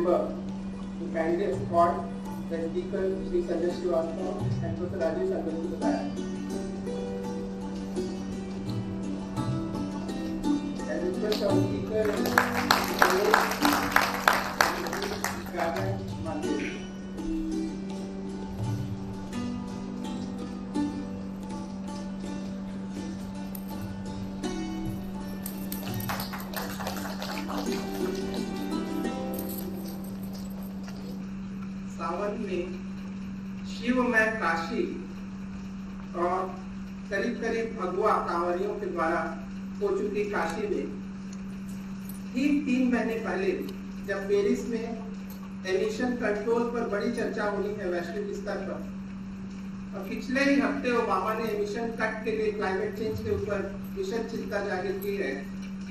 member to kindly escort the speaker, Shri Sanjay Srivastava and Professor Rajesh Agrawal to the dais. I request our speaker Gagan Mate. सावन में शिवमय काशी और करीब करीब भगवा कांवरियों के द्वारा हो चुकी काशी में ठीक 3 महीने पहले जब पेरिस में एमिशन कंट्रोल पर बड़ी चर्चा होनी है वैश्विक स्तर पर, और पिछले ही हफ्ते ओबामा ने एमिशन कट के लिए क्लाइमेट चेंज के ऊपर विशद चिंता जाहिर की है।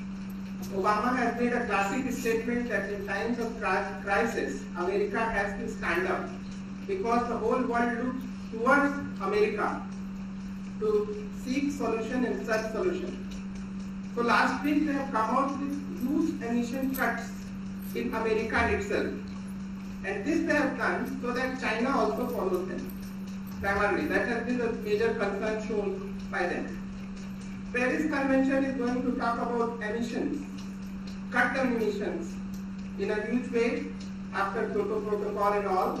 Obama has made a classic statement that in times of crisis, America has to stand up because the whole world looks towards America to seek solution and such solution. So last week they have come out with huge emission cuts in America itself, and this they have done so that China also follows them. Primarily, that has been the major concern shown by them. Paris Convention is going to talk about emissions, cut down emissions in a huge way after Kyoto Protocol and all.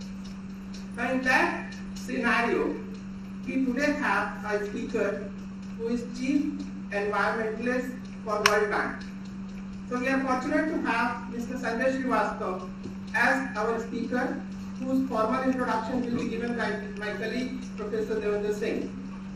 Now in that scenario, we today have a speaker who is Chief Environmentalist for World Bank. So we are fortunate to have Mr. Sanjay Srivastava as our speaker, whose formal introduction will be given by my colleague Professor Devendra Singh.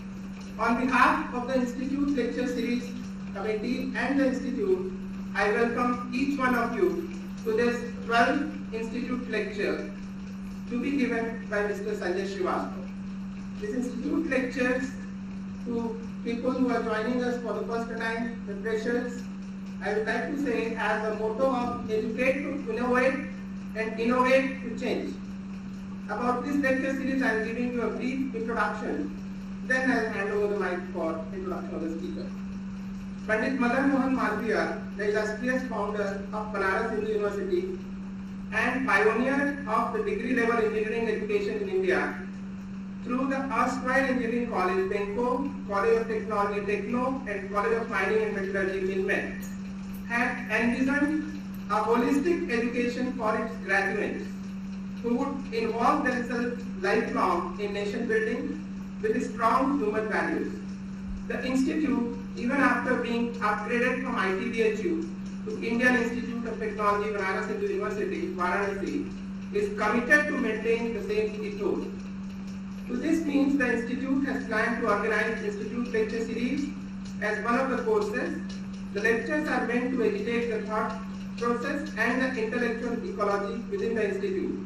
On behalf of the Institute Lecture Series Committee and the Institute, I welcome each one of you to this 12th Institute lecture to be given by Mr. Sanjay Srivastava. This Institute lectures to people who are joining us for the first time, the freshers. I would like to say has a motto of educate to innovate and innovate to change. About this lecture series, I am giving you a brief introduction. Then I will hand over the mic for introduction of the speaker. Pandit Madan Mohan Malviya, the illustrious founder of Banaras Hindu University and pioneer of the degree level engineering education in India, through the erstwhile engineering college, Benko, College of Technology, Techno, and College of Mining and Metallurgy, Minmet, had envisioned a holistic education for its graduates who would involve themselves lifelong in nation building with strong human values. The Institute, even after being upgraded from ITBHU to Indian Institute of Technology, Banaras Hindu University, Varanasi, is committed to maintain the same ethos. So this means the Institute has planned to organize Institute Lecture Series as one of the courses. The lectures are meant to educate the thought process and the intellectual ecology within the Institute.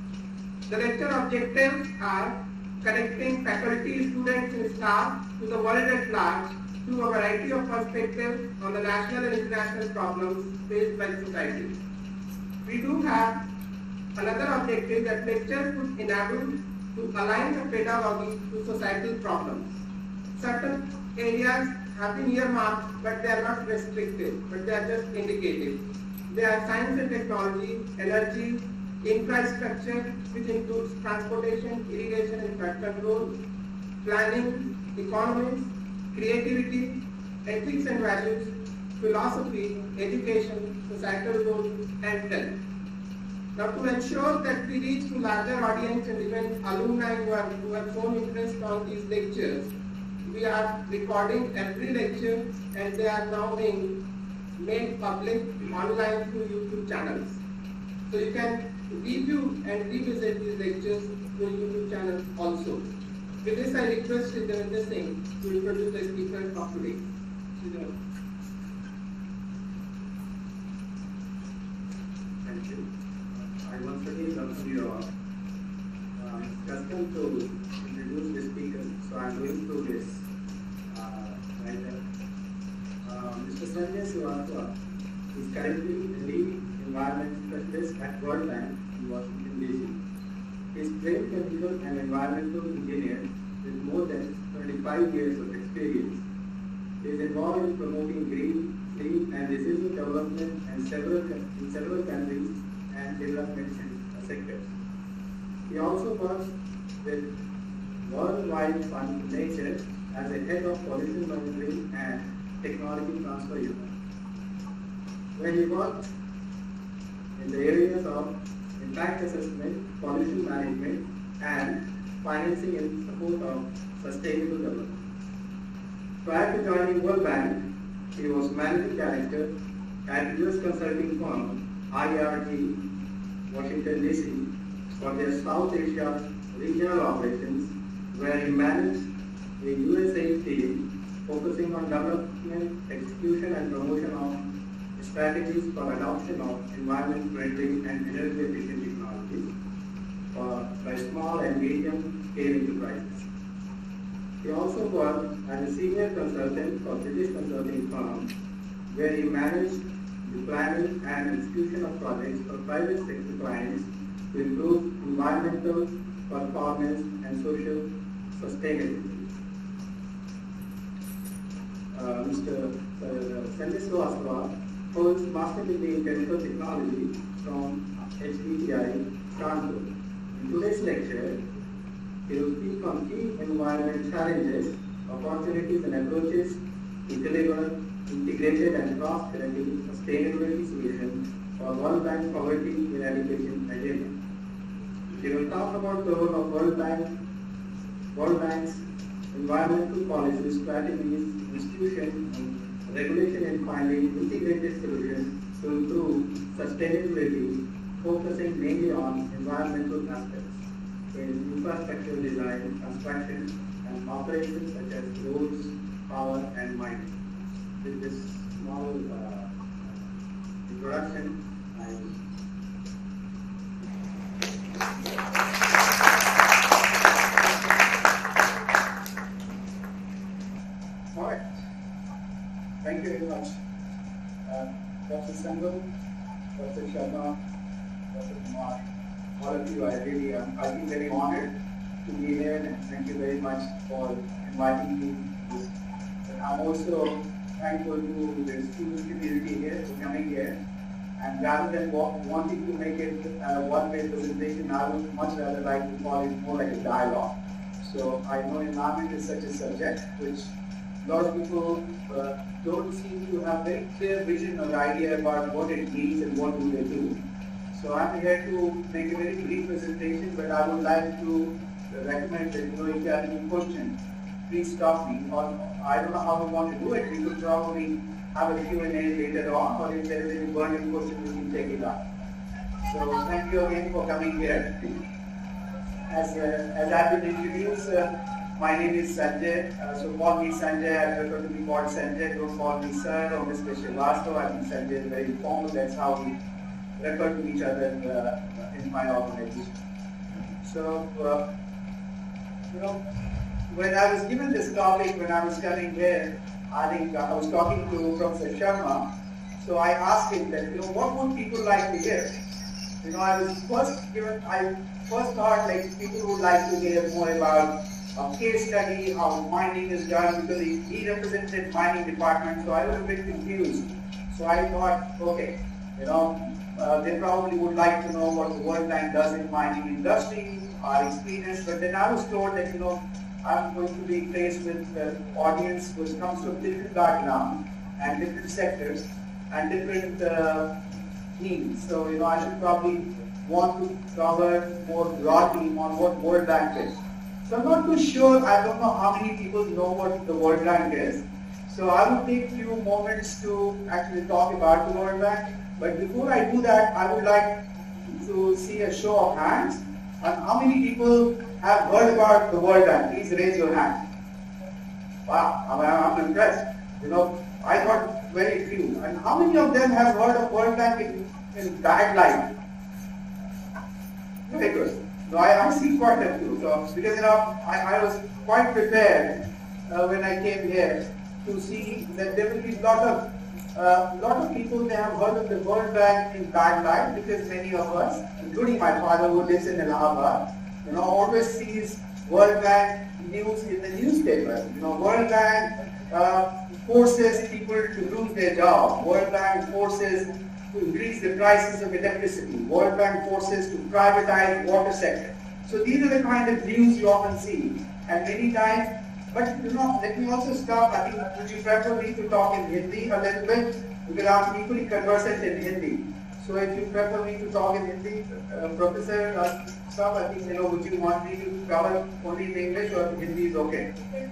The lecture objectives are connecting faculty, students and staff to the world at large through a variety of perspectives on the national and international problems faced by the society. We do have another objective that lectures would enable to align the pedagogy to societal problems. Certain areas have been earmarked, but they are not restrictive, but they are just indicative. They are science and technology, energy, infrastructure, which includes transportation, irrigation and flood control, planning, economics, creativity, ethics and values, philosophy, education, societal goals, and health. Now, to ensure that we reach to larger audience and even alumni who have shown interest on these lectures, we are recording every lecture and they are now being made public online through YouTube channels. So you can review and revisit these lectures through YouTube channel also. With this, I request Shri Devendra Singh to introduce the speaker of today. Thank you. I once again welcome you all. It's custom to introduce the speaker, so I'm going through this right now. Mr. Sanjay Srivastava is currently the lead environment specialist at World Bank in Washington, D.C. He is trained chemical and environmental engineer with more than 25 years of experience. He is involved in promoting green, clean and resilient development in several countries and development sectors. He also works with Worldwide Fund Nature as a head of pollution monitoring and technology transfer unit. When he worked in the areas of impact assessment, pollution management, and financing in support of sustainable development. Prior to joining World Bank, he was managing director at US consulting firm IRG, Washington DC, for their South Asia regional operations, where he managed a USA team focusing on development, execution, and promotion of strategies for adoption of environment-friendly and energy-efficient technologies by small and medium-scale enterprises. He also worked as a senior consultant for British consulting firm, where he managed the planning and execution of projects for private sector clients to improve environmental performance and social sustainability. Mr. Sanjay Srivastava holds Master Degree in Chemical Technology from HDTI, Kanpur. In today's lecture, he will speak on key environment challenges, opportunities and approaches to deliver integrated and cross-connecting sustainability solutions for World Bank poverty eradication agenda. He will talk about the role of World Bank's environmental policies, strategies, institutions, and regulation in finding integrated solutions to improve sustainability, focusing mainly on environmental aspects in infrastructure design, construction, and operations such as roads, power, and mining. With this small introduction, all right. Thank you very much. Dr. Sangam, Dr. Sharma, Dr. Kumar, all of you, I feel very honored to be here, and thank you very much for inviting me to this. And I'm also thankful to the student community here for coming here. And rather than wanting to make it a one-way presentation, I would much rather like to call it more like a dialogue. So I know environment is such a subject which a lot of people don't seem to have very clear vision or idea about what it means and what do they do. So I'm here to make a very brief presentation, but I would like to recommend that if you have any questions, please stop me. Or I don't know how we want to do it. We could probably have a Q&A later on, or if there is any burning question, we can take it up. So thank you again for coming here. As I've been introduced, my name is Sanjay. So call me Sanjay. I prefer to be called Sanjay. Don't call me sir or Mr. Srivastava. I think Sanjay is very informal. That's how we refer to each other in my organization. So, when I was given this topic, when I was coming here, I think I was talking to Professor Sharma. So I asked him that, what would people like to hear? I first thought like people would like to hear more about a case study, how mining is done, because he represented mining department, so I was a bit confused. So I thought, okay, they probably would like to know what the World Bank does in mining industry, our experience, but then I was told that, I'm going to be faced with an audience which comes from different backgrounds and different sectors and different needs. So, I should probably want to cover more broadly on what World Bank is. So I'm not too sure, I don't know how many people know what the World Bank is. So I will take a few moments to actually talk about the World Bank. But before I do that, I would like to see a show of hands. And how many people have heard about the World Bank? Please raise your hand. Wow, I'm impressed. I thought very few. And how many of them have heard of World Bank in bad light? Very good. No, I see quite a few. So, because I was quite prepared when I came here to see that there will be a lot of people may have heard of the World Bank in bad light, because many of us, including my father who lives in Allahabad, always sees World Bank news in the newspaper. World Bank forces people to lose their job. World Bank forces to increase the prices of electricity. World Bank forces to privatize water sector. So these are the kind of views you often see, and many times. But let me also stop. I think would you prefer me to talk in Hindi a little bit, because I'm equally conversant in Hindi. So if you prefer me to talk in Hindi, Professor Saab, I think would you want me to cover only in English or Hindi is okay?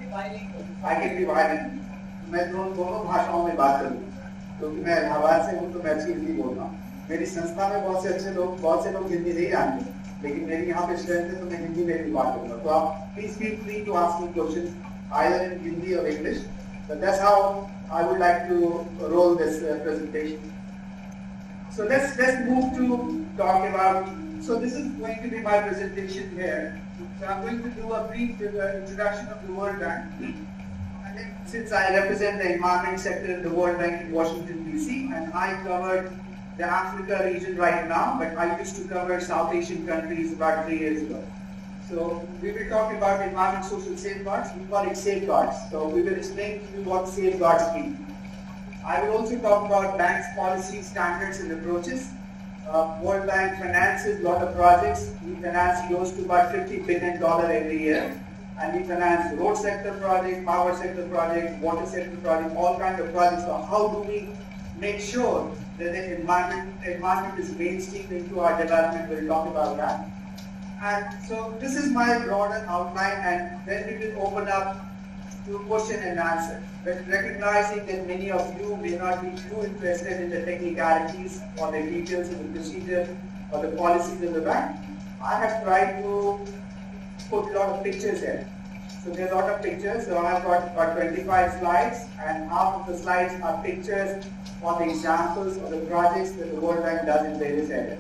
I can be bilingual. मैं दोनों भाषाओं में बात करूँ, क्योंकि मैं इलाहाबाद से हूँ तो मैं अच्छी हिंदी बोल रहा हूँ. मेरी संस्था में बहुत से लोग हिंदी नहीं जानते, लेकिन मेरी यहाँ पे स्ट्रेंथ है तो मैं हिंदी में भी बात करूँगा. तो आप please feel free to ask me questions either in Hindi or English. But that's how I would like to roll this presentation. So let's move to talk about. So this is going to be my presentation here. So I'm going to do a brief introduction of the World Bank. And then, since I represent the environment sector in the World Bank in Washington DC, and I covered the Africa region right now, but I used to cover South Asian countries about 3 years ago. So we will talk about environment social safeguards. We call it safeguards. So we will explain to you what safeguards mean. I will also talk about banks' policy, standards and approaches. World Bank finances a lot of projects. We finance close to about $50 billion every year. And we finance road sector projects, power sector projects, water sector projects, all kinds of projects. So how do we make sure that the environment is mainstreamed into our development? We'll talk about that. And so this is my broader outline, and then we will open up to question and answer. But recognizing that many of you may not be too interested in the technicalities or the details of the procedure or the policies of the bank, I have tried to put a lot of pictures in. So there are a lot of pictures. So I have got about 25 slides, and half of the slides are pictures on the examples of the projects that the World Bank does in various areas.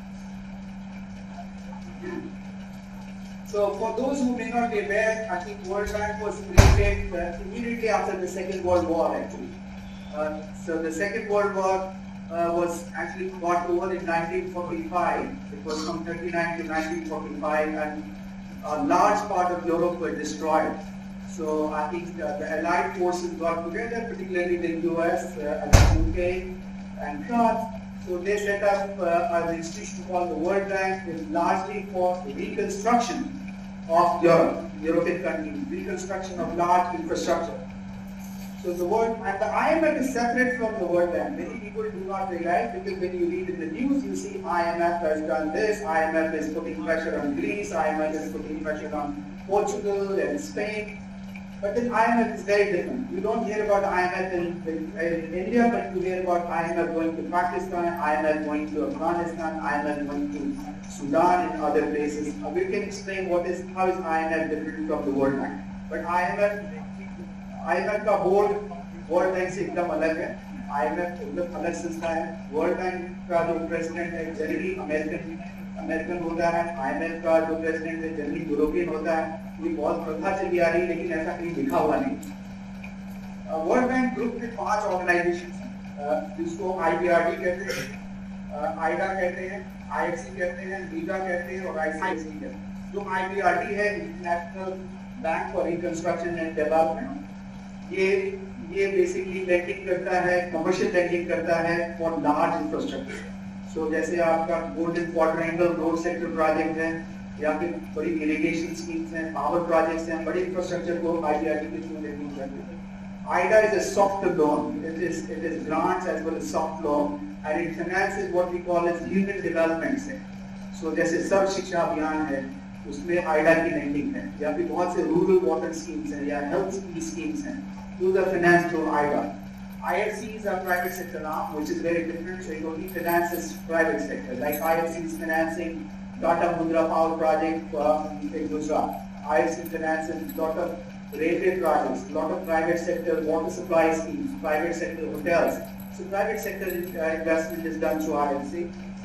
So for those who may not be aware, I think World Bank was created immediately after the Second World War actually. So the Second World War was actually fought over in 1945. It was from 1939 to 1945, and a large part of Europe were destroyed. So I think the Allied forces got together, particularly the US and the UK and France. So they set up an institution called the World Bank, which is largely for reconstruction of Europe, European countries, reconstruction of large infrastructure. So the IMF is separate from the World Bank. Many people do not realize, because when you read in the news, you see IMF has done this, IMF is putting pressure on Greece, IMF is putting pressure on Portugal and Spain. But the IMF is very different. You don't hear about IMF in India, but you hear about IMF going to Pakistan, IMF going to Afghanistan, IMF going to Sudan and other places. We can explain how is IMF different from the World Bank. But IMF का board World Bank से एकदम अलग है. IMF एकदम अलग संस्था है. World Bank का जो president है generally अमेरिकन होता है. IMF का जो president है generally यूरोपियन होता है. ये बहुत प्रथा चली आ रही है, लेकिन ऐसा कहीं लिखा हुआ नहीं. वर्ल्ड बैंक ग्रुप के 5 ऑर्गेनाइजेशन जिसको IBRD कहते हैं, आइडा कहते हैं, IFC कहते हैं, मीगा कहते हैं और ICSD कहते हैं. जो IBRD है, international bank for reconstruction and development, ये बेसिकली लेंडिंग करता है, कमर्शियल लेंडिंग करता है फॉर लार्ज इंफ्रास्ट्रक्चर. सो जैसे आपका golden quadrilateral road sector project है, या फिर बड़ी इरिगेशन स्कीम्स हैं, पावर प्रोजेक्ट्स हैं, बड़े इंफ्रास्ट्रक्चर को IBRD के थ्रू लेंडिंग करते हैं. AIDA is a soft loan. It is grants as well as soft loan, and it finances what we call as human development से. So जैसे सर्व शिक्षा अभियान है, उसमें AIDA की lending है, या फिर बहुत से rural water schemes हैं, या health schemes हैं, those are financed through AIDA. IFC is a private sector arm, which is very different. So it only finances private sector. Like IFC is financing Tata Mundra Power Project in Gujarat. IFC finances a lot of railway projects, a lot of private sector water supply schemes, private sector hotels. So private sector investment is done through IFC.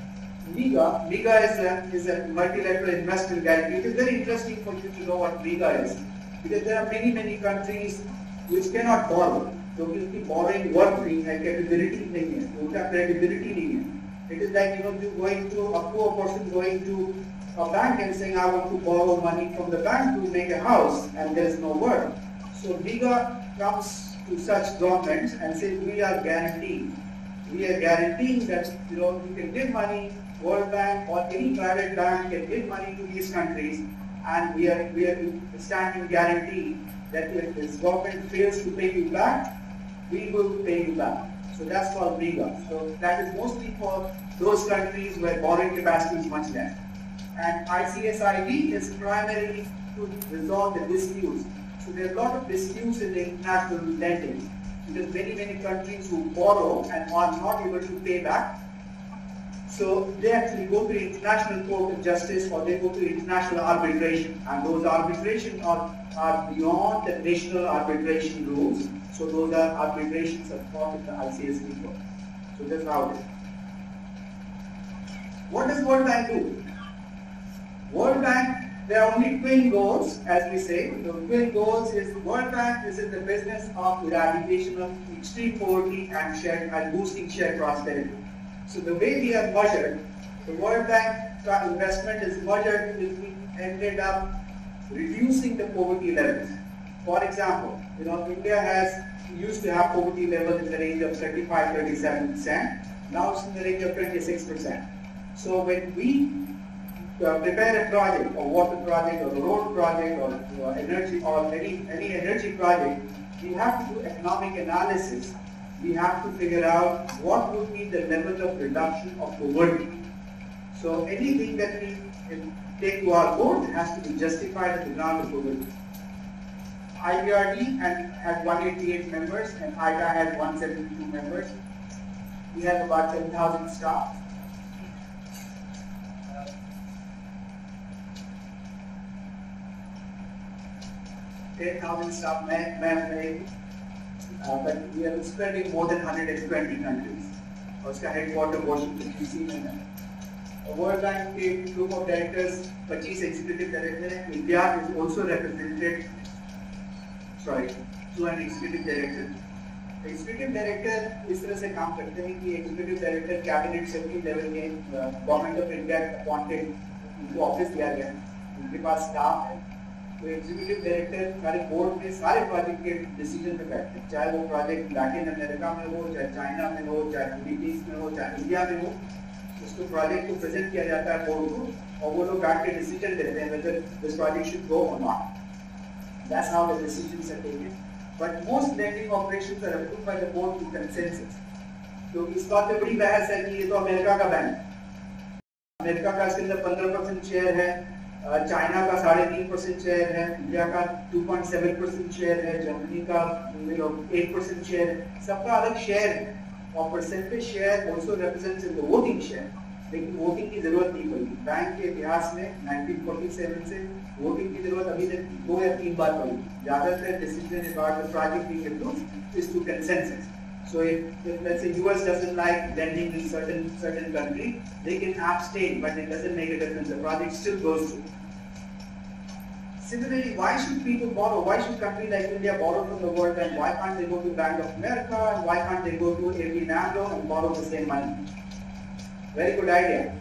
MIGA is a multilateral investment guarantee. It is very interesting for you to know what MIGA is, because there are many countries which cannot borrow. क्योंकि उसकी borrowing worth नहीं है, capability नहीं है, उनका credibility नहीं है. It is like you going to a poor person going to a bank and saying I want to borrow money from the bank to make a house, and there is no work. So MIGA comes to such governments and says we are guaranteeing we are guaranteeing that you can give money, World Bank or any private bank can give money to these countries, and we are standing guarantee that if this government fails to pay you back, we will pay you back. So that's called RIGA. So that is mostly for those countries where borrowing capacity is much less. And ICSID is primarily to resolve the disputes. So there are a lot of disputes in the international lending, because many countries who borrow and are not able to pay back, so they actually go to the International Court of Justice or they go to international arbitration, and those arbitration are beyond the national arbitration rules. So those are arbitrations are fought in the ICSD court. So that's how it is. What does World Bank do? World Bank, there are only twin goals, as we say. The twin goals is World Bank is in the business of eradication of extreme poverty and boosting shared prosperity. So the way we are measured, the World Bank investment is measured if we ended up reducing the poverty levels. For example, India used to have poverty levels in the range of 35-37%. Now it's in the range of 26%. So when we prepare a project, or water project, or a road project, or energy, or any energy project, we have to do economic analysis. We have to figure out what would be the level of reduction of poverty. So anything that we take to our board has to be justified at the ground of poverty. IBRD had 188 members and IDA had 172 members. We have about 10,000 staff. 10,000 staff maybe, but we are spread in more than 120 countries. उसका headquarter Washington DC में है. World Bank के group of directors 25 executive directors हैं. India is also represented. Sorry, 200 executive directors. Executive director इस तरह से काम करते हैं कि executive director cabinet secretary level के government of India appointed उनको office दिया गया है. उनके पास staff है. तो एग्जीक्यूटिव डायरेक्टर हमारे बोर्ड में सारे प्रोजेक्ट के डिसीजन पे बैठते हैं, चाहे वो प्रोजेक्ट लैटिन अमेरिका में हो, चाहे चाइना में हो, चाहे फिलीपींस में हो, चाहे इंडिया में हो. उसको प्रोजेक्ट को प्रेजेंट किया जाता है बोर्ड को और वो लोग बैठ के डिसीजन लेते हैं whether this project should go or not. That's how the decisions are taken. But most lending operations are approved by the board with consensus. तो इस बात पे बड़ी बहस है कि ये तो अमेरिका का बैंक है, अमेरिका का इसके अंदर 15% शेयर है, चाइना का 3.5% शेयर है, इंडिया का 2.7% शेयर है, जर्मनी का 8% शेयर है, सबका अलग शेयर है और percentage share also represents in the voting share. लेकिन वोटिंग की जरूरत नहीं पड़ी. बैंक के इतिहास में 1947 से वोटिंग की जरूरत अभी तक 2 या 3 बार पड़ी. ज्यादातर decision about the project being approved is to consensus. So if let's say US doesn't like lending in certain country, they can abstain, but it doesn't make a difference. The project still goes through. Similarly, why should people borrow? Why should countries like India borrow from the World Bank? Why can't they go to Bank of America? And why can't they go to ABN AMRO and borrow the same money? Very good idea.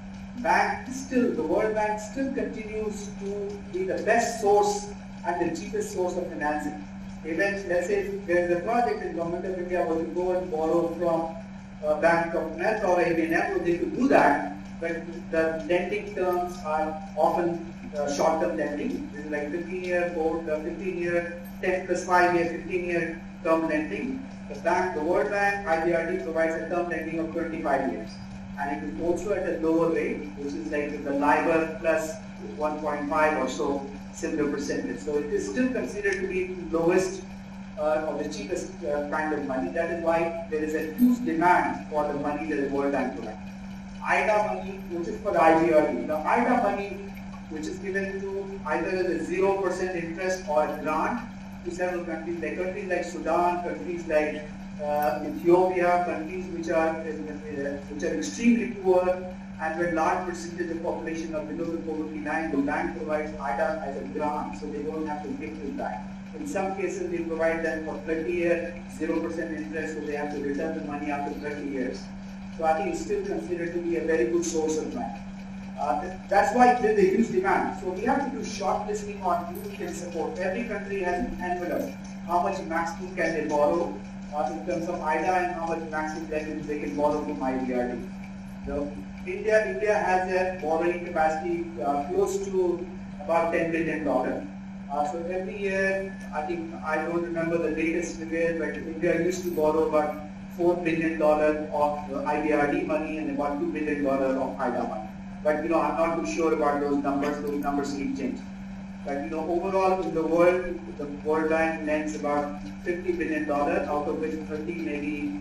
The World Bank still continues to be the best source and the cheapest source of financing. Even let's say there is a project in Government of India were to go and borrow from Bank of America or ABN AMRO, they could do that, but the lending terms are often short-term lending. This is like 15-year, 10 plus 5 year, 15-year term lending. The World Bank, IBRD provides a term lending of 25 years. And it is also at a lower rate, which is like the LIBOR plus 1.5 or so similar percentage. So it is still considered to be the lowest or the cheapest kind of money. That is why there is a huge demand for the money that the World Bank provides. IDA money, which is for the IBRD. The IDA money, which is given to either as a 0% interest or a grant to several countries like Sudan, countries like Ethiopia, countries which are extremely poor and with large percentage of population are below the poverty line. The bank provides IDA as a grant, so they don't have to give it back. In some cases, they provide them for 30 years, 0% interest, so they have to return the money after 30 years. So I think it's still considered to be a very good source of money. That's why there's a huge demand. So we have to do shortlisting on who can support. Every country has an envelope. How much maximum can they borrow? in terms of IDA and how much maximum lending they can borrow from IBRD. So India has a borrowing capacity close to about $10 billion. So every year, I don't remember the latest figure, but India used to borrow about $4 billion of IBRD money and about $2 billion of IDA money. But I'm not too sure about those numbers. Those numbers keep changing. But overall in the World Bank lends about $50 billion, out of which 30 maybe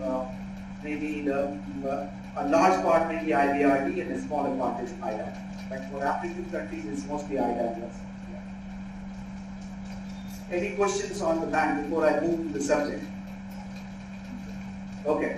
a large part may be IBRD and a smaller part is IDA. But for African countries, it's mostly IDA. Yes. Any questions on the bank before I move to the subject? Okay.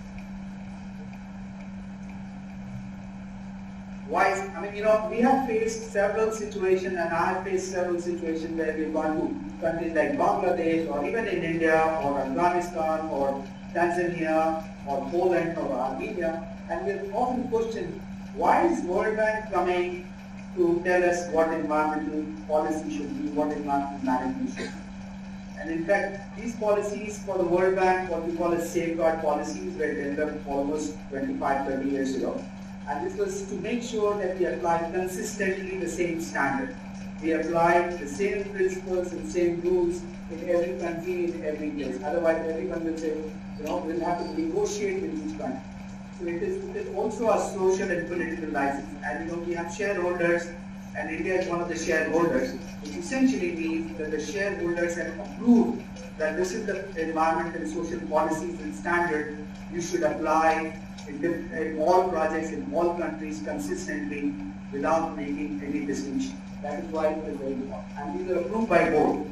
Why? We have faced several situations, and I have faced several situations where we've gone to countries like Bangladesh, or even in India, or Afghanistan, or Tanzania, or Poland, or Armenia, and we've often questioned, why is World Bank coming to tell us what environmental policy should be, what environmental management should be? And in fact, these policies for the World Bank, what we call as safeguard policies, were developed almost 25-30 years ago. And this was to make sure that we apply consistently the same standard. We apply the same principles and same rules in every country, in every place. Otherwise, everyone will say, we'll have to negotiate with each country. So it is also a social and political license. And we have shareholders, and India is one of the shareholders, which essentially means that the shareholders have approved that this is the environmental and social policies and standard you should apply in all projects in all countries consistently without making any distinction. That is why it is very important. And these are approved by board.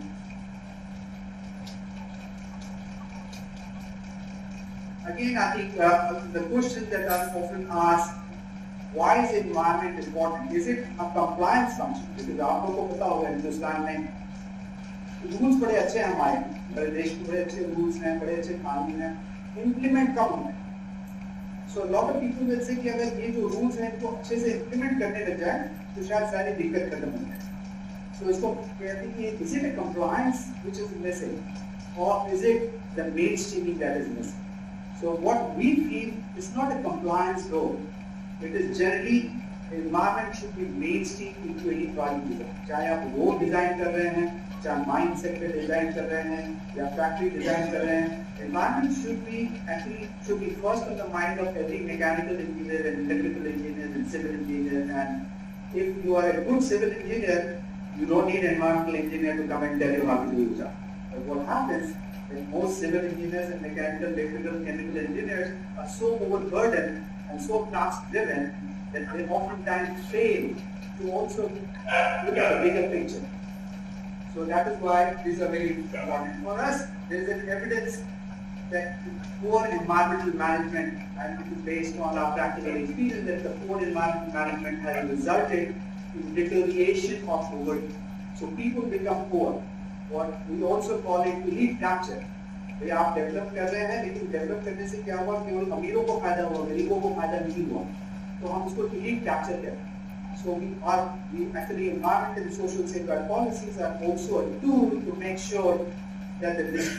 Again, I think the question that I'm often asked, why is environment important? Is it a compliance function? Because आप लोगों को पता होगा हिंदुस्तान में rules बड़े अच्छे हैं हमारे, बड़े देश में बड़े अच्छे रूल्स हैं, बड़े अच्छे कानून हैं, इम्प्लीमेंट कम होते हैं. So a lot of people will say कि अगर ये जो रूल्स हैं इनको अच्छे से इम्प्लीमेंट करने लग जाए तो शायद सारी दिक्कत खत्म हो जाए. So इसको कहते हैं कि is it a compliance which is missing, or is it the mainstreaming that is missing? So what we feel is not a compliance role. It is generally environment should be mainstreamed into any project design. चाहे आप road design कर रहे हैं, चाहे mine sector design कर रहे हैं, या factory design कर रहे हैं, environment should be first on the mind of every mechanical engineer and electrical engineer and civil engineer. And if you are a good civil engineer, you don't need an environmental engineer to come and tell you how to do your job. But what happens is most civil engineers and mechanical, electrical, chemical engineers are so overburdened and so task-driven that they oftentimes fail to also look at the bigger picture. So that is why these are very important. For us, there is an evidence that poor environmental management, and it is based on our practical experience, that the poor environmental management has resulted in deterioration of poverty. So people become poor. What we also call it elite capture. भाई आप develop कर रहे हैं, लेकिन develop करने से क्या हुआ, केवल अमीरों को फायदा हुआ, गरीबों को फायदा नहीं हुआ, तो हम उसको elite capture कहते हैं. So we actually environmental and social safeguard policies are also a tool to make sure that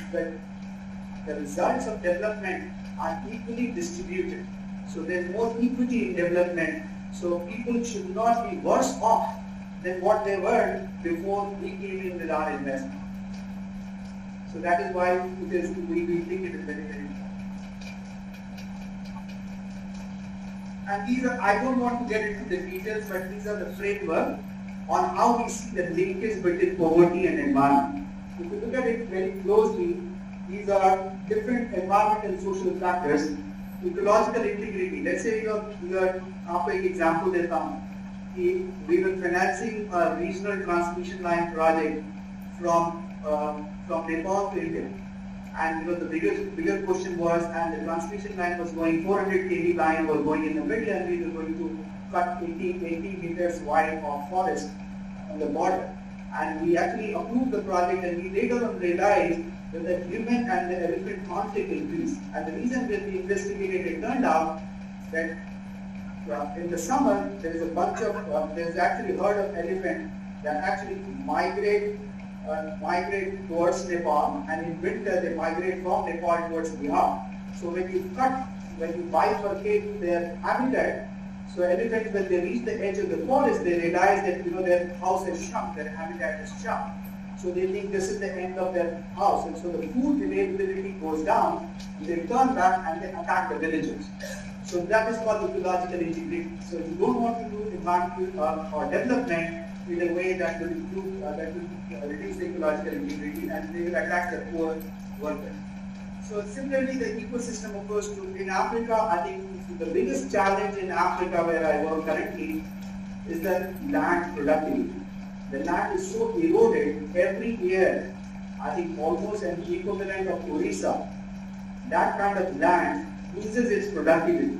the results of development are equally distributed. So there is more equity in development. So people should not be worse off than what they were before we came in with our investment. So that is why we think it is very, very important. And these are, I don't want to get into the details, but these are the framework on how we see the linkage between poverty and environment. If you look at it very closely, these are different environmental and social factors. Ecological integrity. Let's say आपको एक example देता हूँ कि we were financing a regional transmission line project from Nepal to India, and the bigger question was, and the transmission line was going 400 kV line was going in the middle, and we were going to cut 80 meters wide of forest on the border, and we actually approved the project, and we later on realized that the human and the elephant conflict increased, and the reason that we investigated, it turned out that in the summer there is a bunch of there is actually a herd of elephant that actually migrate migrate towards Nepal, and in winter they migrate from Nepal towards Bihar. So when you bifurcate their habitat, so elephants, when they reach the edge of the forest, they realize that their house has shrunk, their habitat has shrunk. So they think this is the end of their house, and so the food availability goes down. They return back and they attack the villagers. So that is called ecological integrity. So you don't want to do environmental or development in a way that will improve, reduce the ecological integrity, and they will attack the poor workers. So similarly, the ecosystem approach to in Africa, I think the biggest challenge in Africa where I work currently is the land productivity. The land is so eroded every year. I think almost an equivalent of Orissa. That kind of land loses its productivity.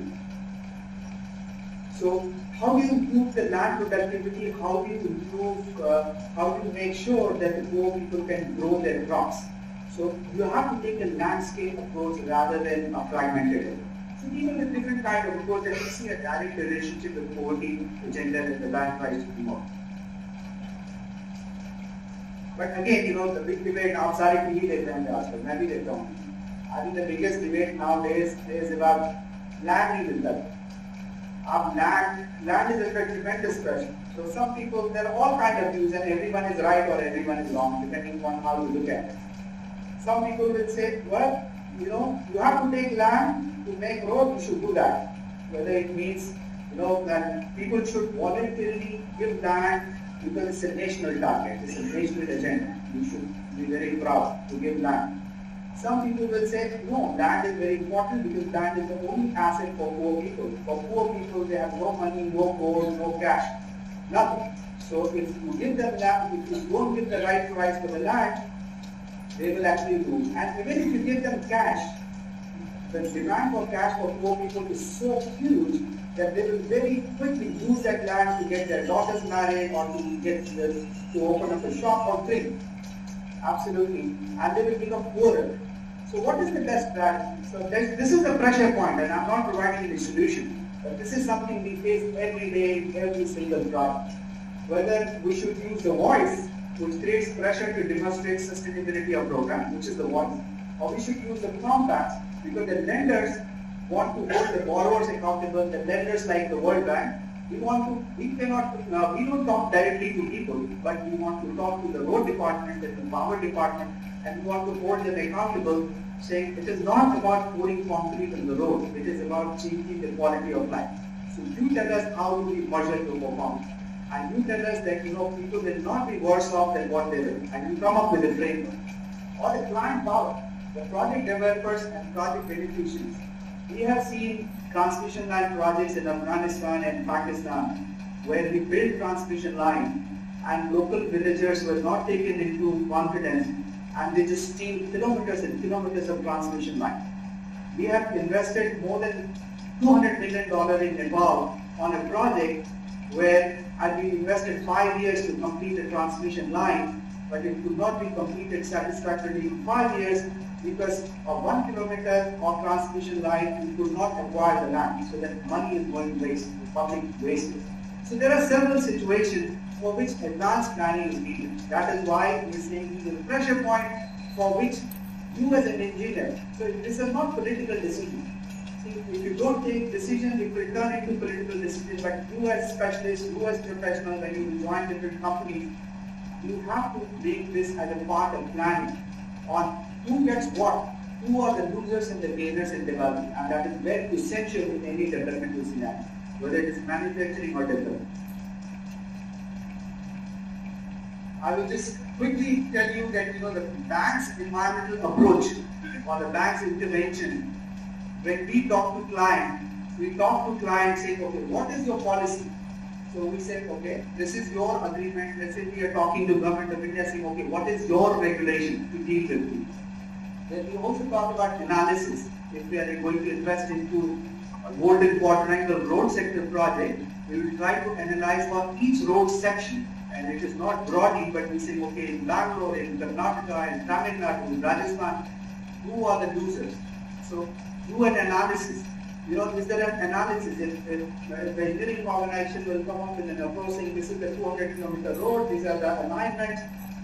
So how do you improve the land productivity? How do you make sure that the poor people can grow their crops? So you have to take a landscape approach rather than a fragmented approach. So even a different kind of approach, and we see a direct relationship with poverty, the gender, and the land tries to promote. But again, the big debate now, sorry, maybe they don't. I think the biggest debate nowadays is about land redevelopment. Land is under tremendous pressure. So some people, there are all kinds of views, and everyone is right or everyone is wrong, depending on how you look at it. Some people will say, well, you have to take land to make road, you should do that. Whether it means, that people should voluntarily give land because it's a national target, it's a national agenda. You should be very proud to give land. Some people will say, no, land is very important because land is the only asset for poor people. For poor people, they have no money, no gold, no cash, nothing. So if you give them land, if you don't give the right price for the land, they will actually lose. And even if you give them cash, the demand for cash for poor people is so huge that they will very quickly use that land to get their daughters married or to open up a shop or drink. Absolutely. And they will become poorer. So what is the best strategy? So this is the pressure point, and I'm not providing any solution. But this is something we face every day in every single project. Whether we should use the voice, which creates pressure to demonstrate sustainability of program, which is the voice, or we should use the compacts, because the lenders want to hold the borrowers accountable. The lenders, like the World Bank, we don't talk directly to people, but we want to talk to the road department and the power department, and we want to hold them accountable, saying it is not about pouring concrete on the road, it is about changing the quality of life. So you tell us how do we measure the performance, and you tell us that people will not be worse off than what they will, and you come up with a framework. Or the client power, the project developers and project beneficiaries. We have seen transmission line projects in Afghanistan and Pakistan where we built transmission line and local villagers were not taken into confidence and they just steal kilometers and kilometers of transmission line. We have invested more than $200 million in Nepal on a project where we invested 5 years to complete a transmission line, but it could not be completed satisfactorily in 5 years because of 1 kilometer of transmission line, we could not acquire the land, so that money is going waste, public wastage. So there are several situations for which advanced planning is needed. That is why we are saying this is a pressure point for which you as an engineer, so this is not political decision. See, if you don't take decisions, it will turn into political decisions, but you as specialists, you as professionals, when you join different companies, you have to make this as a part of planning on who gets what, who are the losers and the gainers in development, and that is very essential in any developmental scenario, whether it is manufacturing or development. I will just quickly tell you that the bank's environmental approach or the bank's intervention, when we talk to clients saying, okay, what is your policy? So we say, okay, this is your agreement. Let's say we are talking to Government of India saying, okay, what is your regulation to deal with this? Then we also talk about analysis. If we are going to invest into a Golden Quadrangle road sector project, we will try to analyze for each road section. And it is not broadly, but we say, okay, in Bangalore, in Karnataka, in Tamil Nadu, in Rajasthan, who are the losers? So do an analysis. Is there an analysis? If the engineering organization will come up with an approach saying this is the 200 kilometer road, these are the alignments,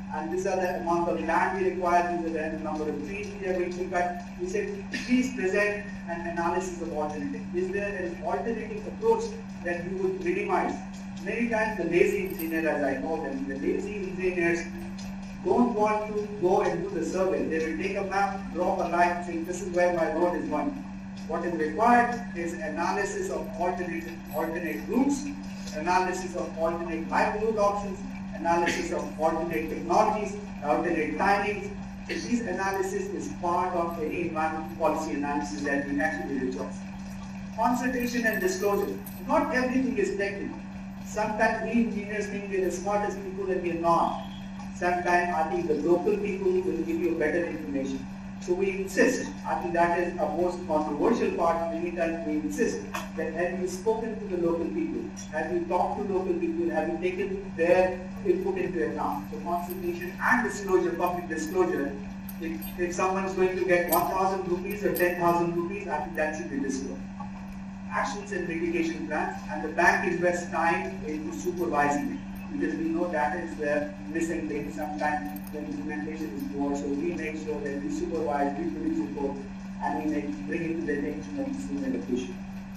and these are the amount of land we require, these are the number of trees we are going to cut. We said, please present an analysis of alternative. Is there an alternative approach that you would minimize? Many times the lazy engineer, as I know them, the lazy engineers don't want to go and do the survey. They will take a map, draw a line, saying this is where my road is going. What is required is analysis of alternate routes, analysis of alternate livelihood options, analysis of alternate technologies, alternate timings. So this analysis is part of any environmental policy analysis that we actually require. Consultation and disclosure. Not everything is technical. Sometimes we engineers think we are the smartest people and we are not. Sometimes I think the local people will give you better information. So we insist, I think that is a most controversial part. Many times we insist that have you spoken to the local people, have you talked to local people, have you taken their input into account. So consultation and disclosure, public disclosure, if someone is going to get 1,000 rupees or 10,000 rupees, I think that should be disclosed. Actions and mitigation plans, and the bank invests time into supervising it, because we know that is the missing link. Sometimes the implementation is poor, so we make sure that we supervise, we produce report, and we bring it to the attention of the senior official.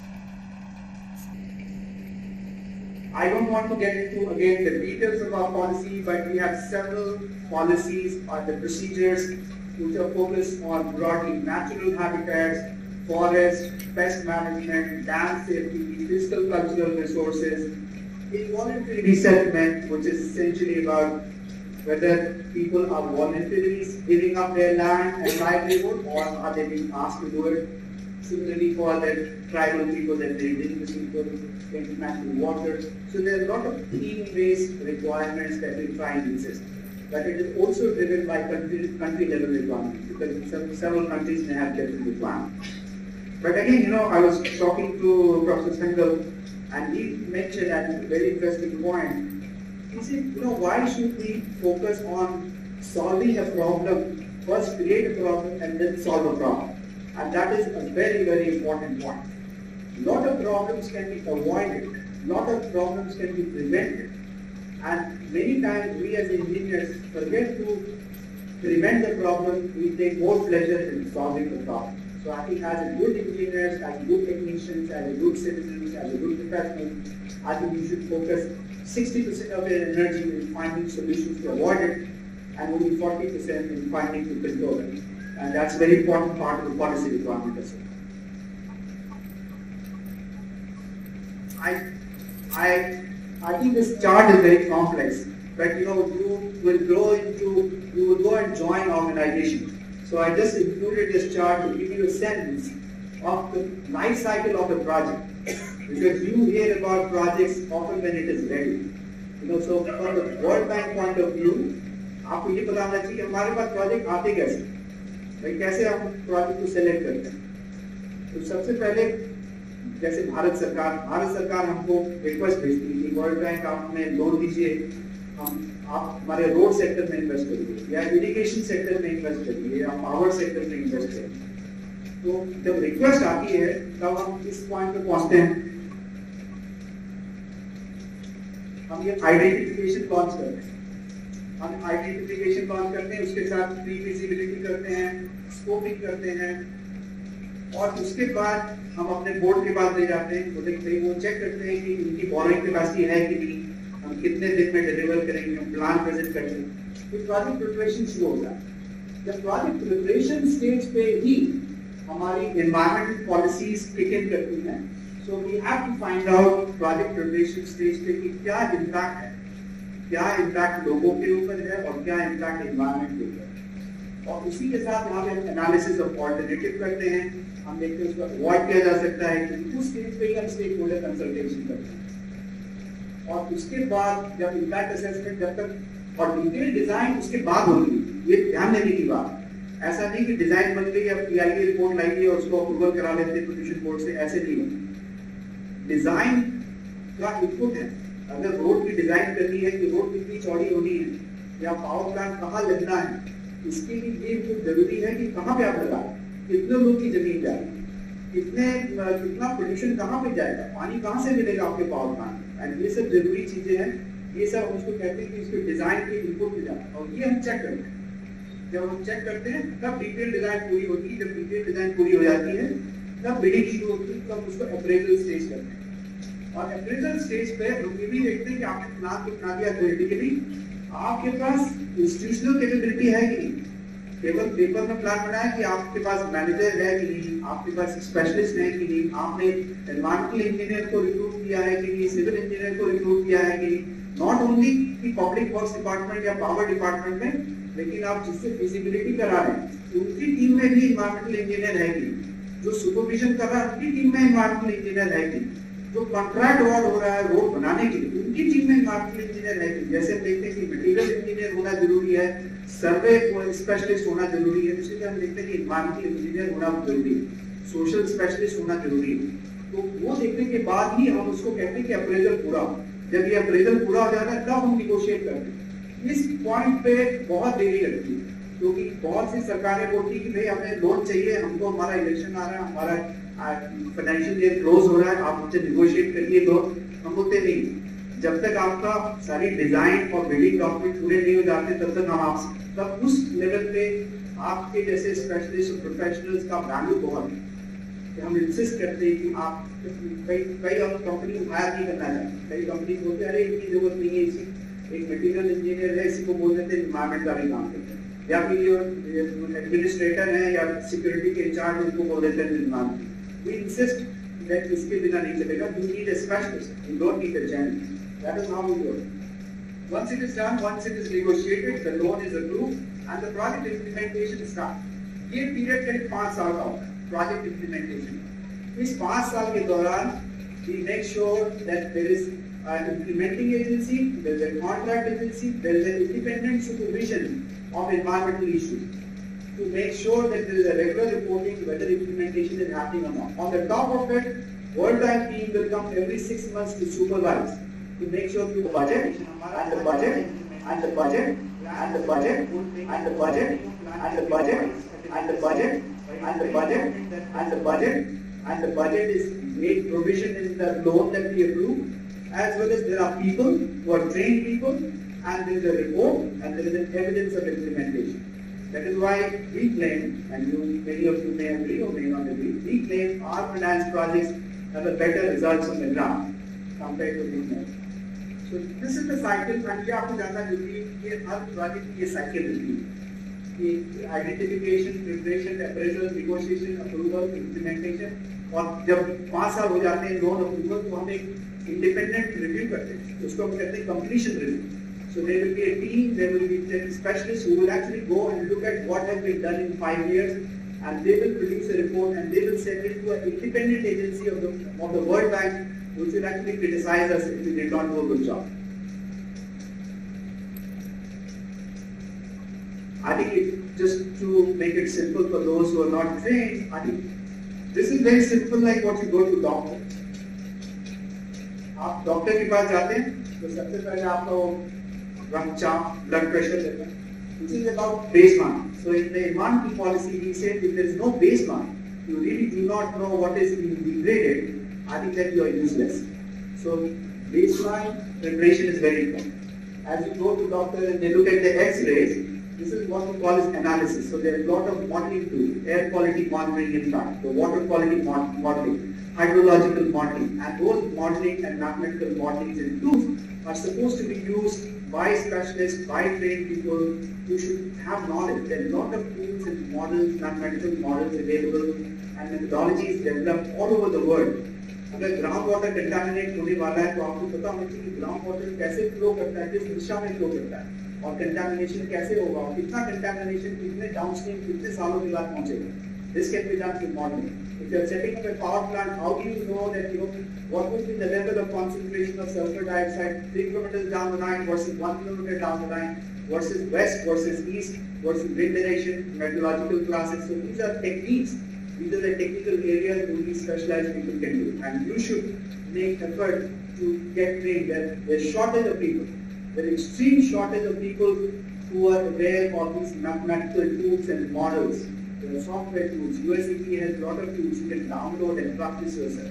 I don't want to get into again the details of our policy, but we have several policies or the procedures which are focused on broadly natural habitats, forest, pest management, dam safety, physical cultural resources, involuntary resettlement, which is essentially about whether people are voluntarily giving up their land and livelihood, or are they being asked to do it. Similarly for the tribal people, that the indigenous people, international waters. So there are a lot of theme-based requirements that we try and insist. But it is also driven by country level requirements, because several countries may have different requirements. But again, I was talking to Professor Sengel, and he mentioned at a very interesting point. He said, why should we focus on solving a problem, first create a problem and then solve a problem? And that is a very, very important point. A lot of problems can be avoided, a lot of problems can be prevented. And many times we as engineers forget to prevent the problem, we take more pleasure in solving the problem. So I think as a good engineers, as good technicians, as a good citizens, as a good professionals, I think you should focus 60% of your energy in finding solutions to avoid it, and only 40% in finding to control it. And that's a very important part of the policy requirement as well. I think this chart is very complex, but you will go and join organizations. So I just included this chart to give you a sense of the life cycle of the project, because you hear about projects often when it is ready. So from the World Bank point of view, आपको ये पता होना चाहिए हमारे पास project आते कैसे, भाई कैसे हम प्रोजेक्ट को सेलेक्ट करते हैं। तो सबसे पहले जैसे भारत सरकार हमको रिक्वेस्ट भेजती है कि वर्ल्ड बैंक आप हमें लोन दीजिए, आप हमारे रोड सेक्टर में इन्वेस्ट करिए, या इरिगेशन सेक्टर में इन्वेस्ट करिए, या पावर सेक्टर में इन्वेस्ट करिए। तो जब रिक्वेस्ट आती है तब हम इस पॉइंट पे पहुंचते हैं, हम ये आइडेंटिफिकेशन लॉन्च करते हैं। हम आइडेंटिफिकेशन लॉन्च करते हैं, उसके साथ प्री फिजिबिलिटी करते हैं, स्कोपिंग करते हैं, और उसके बाद हम अपने बोर्ड के पास ले जाते हैं। तो देखते वो चेक करते हैं कि इनकी बोरोइंग कैपेसिटी है कि नहीं, हम कितने दिन में डिलीवर करेंगे, हम प्लान प्रेजेंट करते हैं। तो प्रोजेक्ट प्रिपरेशन शुरू होता है। जब प्रोजेक्ट प्रिपरेशन स्टेज पे ही हमारी एनवायरमेंटल पॉलिसीज किक इन करती हैं। So we have to find out project preparation stage पे कि क्या इम्पैक्ट है, क्या इम्पैक्ट लोगों के ऊपर है और क्या इम्पैक्ट एनवायरमेंट के ऊपर है। और उसी के साथ यहाँ पे एनालिसिस ऑफ ऑल्टरनेटिव करते हैं, हम देखते हैं उसको अवॉइड किया जा सकता है कि उस स्टेज पे ही हम स्टेक होल्डर कंसल्टेशन करते हैं। और उसके बाद जब इम्पैक्ट असेसमेंट जब तक और डिटेल डिजाइन उसके बाद होगी, ये ध्यान देने की बात। ऐसा नहीं कि डिजाइन बन गई, अब पीआईए रिपोर्ट लाइए और उसको अप्रूवल करा लेते हैं पोल्यूशन बोर्ड से, ऐसे नहीं होता। डिजाइन का इनपुट है, अगर रोड की डिजाइन करनी है कि रोड कितनी चौड़ी होनी है या पावर प्लांट कहाँ लगना है, इसके लिए ये इनपुट जरूरी है कि कहाँ पे आप लगाएं, कितने लोग की जमीन जाएगी, कितना पोल्यूशन कहाँ पे जाएगा, पानी कहाँ से मिलेगा आपके पावर प्लांट, एंड ये सब जरूरी चीजें हैं ये सब हम उसको कहते हैं कि इसके डिजाइन के इनपुट में जाता है, और ये हम चेक करते हैं। जब हम चेक करते हैं तब डिटेल डिजाइन पूरी होती है। जब डिटेल डिजाइन पूरी हो जाती है तब बिडिंग शुरू होती है, तब उसको अप्रेजल स्टेज करते हैं। और अप्रेजल स्टेज पे हम ये भी देखते हैं कि आपने प्लान तो बना दिया थ्योरेटिकली, आपके पास इंस्टीट्यूशनल कैपेबिलिटी है कि नहीं। केवल पेपर में प्लान बनाया कि आपके पास मैनेजर है कि नहीं, आपके पास स्पेशलिस्ट है कि नहीं, आपने एनवायरमेंटल इंजीनियर को रिक्रूट किया है कि नहीं, सिविल इंजीनियर को रिक्रूट किया है कि नहीं। नॉट ओनली कि पब्लिक वर्क्स डिपार्टमेंट या पावर डिपार्टमेंट में, लेकिन आप जिससे फिजिबिलिटी करा रहे हैं उनकी टीम में भी एनवायरमेंटल इंजीनियर है कि नहीं, जो सुपरविजन कर रहा है उनकी टीम में एनवायरमेंटल इंजीनियर है कि नहीं, जो कॉन्ट्रैक्ट अवार्ड हो रहा है रोड बनाने के लिए उनकी टीम में एनवायरमेंटल इंजीनियर है कि नहीं। जैसे हम देखते हैं कि मटेरियल इंजीनियर होना जरूरी है, सर्वे स्पेशलिस्ट होना जरूरी है, इसलिए हम देखते हैं कि एनवायरमेंटल इंजीनियर होना जरूरी है, सोशल स्पेशलिस्ट होना जरूरी है। तो वो देखने के बाद ही हम उसको कहते हैं कि अप्रेजल पूरा हो। जब ये अप्रेजल पूरा हो जाता है तब हम निगोशिएट करते हैं। इस पॉइंट पे बहुत देरी लगती है, क्योंकि बहुत सी सरकारें बोलती है कि भाई हमें लोन चाहिए, हमको हमारा इलेक्शन आ रहा है, हमारा फाइनेंशियल ईयर क्लोज हो रहा है, आप मुझसे निगोशिएट करिए लोन। हम बोलते नहीं, जब तक आपका सारी डिजाइन और बिल्डिंग डॉक्यूमेंट पूरे नहीं हो जाते तब तक हम आप तब उस लेवल पे आपके जैसे स्पेशलिस्ट और प्रोफेशनल्स का वैल्यू बहुत है। हम इंसिस्ट करते हैं कि आप कई और कंपनी हायर नहीं करना चाहते, कई कंपनी बोलते हैं अरे इतनी जरूरत नहीं है, इसी एक मटेरियल इंजीनियर है, इसी को बोल देते हैं एनवायरमेंट का भी काम करते हैं, या फिर जो एडमिनिस्ट्रेटर है या सिक्योरिटी के इंचार्ज उनको बोल देते हैं एनवायरमेंट। वी इंसिस्ट दैट इसके बिना नहीं चलेगा, you need a specialist, you don't need a journalist. That is how we do it. Once it is done, once it is negotiated, the loan is approved and the project implementation starts. ये period करीब 5 साल का होता है project implementation. इस 5 साल के दौरान we make sure that there is an implementing agency, there is a contract agency, there is an independent supervision of environmental issues to make sure that there is a regular reporting whether implementation is happening or not. On the top of it, World Bank team will come every 6 months to supervise, to make sure the budget and the budget and the budget and the budget and the budget and the budget and the budget and the budget and the budget and the budget is made provision in the loan that we approve, as well as there are people who are trained people, and there is a report and there is an evidence of implementation. That is why we claim, and many of you may agree or may not agree, we claim our finance projects have a better results on the ground compared to business. So this is the cycle, and ये आपको जानना जरूरी है कि हर project की ये cycle रहती है कि identification, preparation, appraisal, negotiation, approval, implementation, और जब 5 साल हो जाते हैं लोन अप्रूवल तो हम एक इंडिपेंडेंट रिव्यू करते हैं, उसको हम कहते हैं completion review. So there will be a team, there will be 10 specialists who will actually go and look at what has been done in 5 years, and they will produce a report and they will send it to an independent agency of the World Bank, which will actually criticize us if we did not do a good job. I think just to make it simple for those who are not trained, I think this is very simple like what you go to doctor. आप doctor के पास जाते हैं तो सबसे पहले आपको रक्तचाप, blood pressure लेते हैं. This is about baseline. So in the environmental policy, we said if there is no baseline, you really do not know what is being degraded, I think that you are useless. So baseline preparation is very important. As you go to doctor and they look at the X-rays, this is what we call as analysis. So there is a lot of modeling tools, air quality monitoring in fact, the water quality modeling, hydrological modeling, and those modeling and mathematical modelings and tools are supposed to be used by specialists, by trained people who should have knowledge. There are a lot of tools and models, mathematical models available and methodologies developed all over the world. अगर ground water contaminate होने वाला है तो आपको पता होना चाहिए कि ग्राउंड वाटर कैसे फ्लो करता है, किस दिशा में फ्लो करता है, और कंटामिनेशन कैसे होगा, और कितना कंटामिनेशन कितने डाउनस्ट्रीम कितने सालों के बाद पहुंचेगा. This can be done through modeling. If you are setting up a power plant, how do you know that what would be the level of concentration of sulfur dioxide 3 kilometers down the line versus 1 kilometer down the line versus west versus east versus wind direction, meteorological classes. So these are techniques. These are the technical areas only specialized people can do, and you should make effort to get trained. There's shortage of people. There's extreme shortage of people who are aware of these mathematical tools and models. There are software tools. USEP has a lot of tools you can download and practice yourself.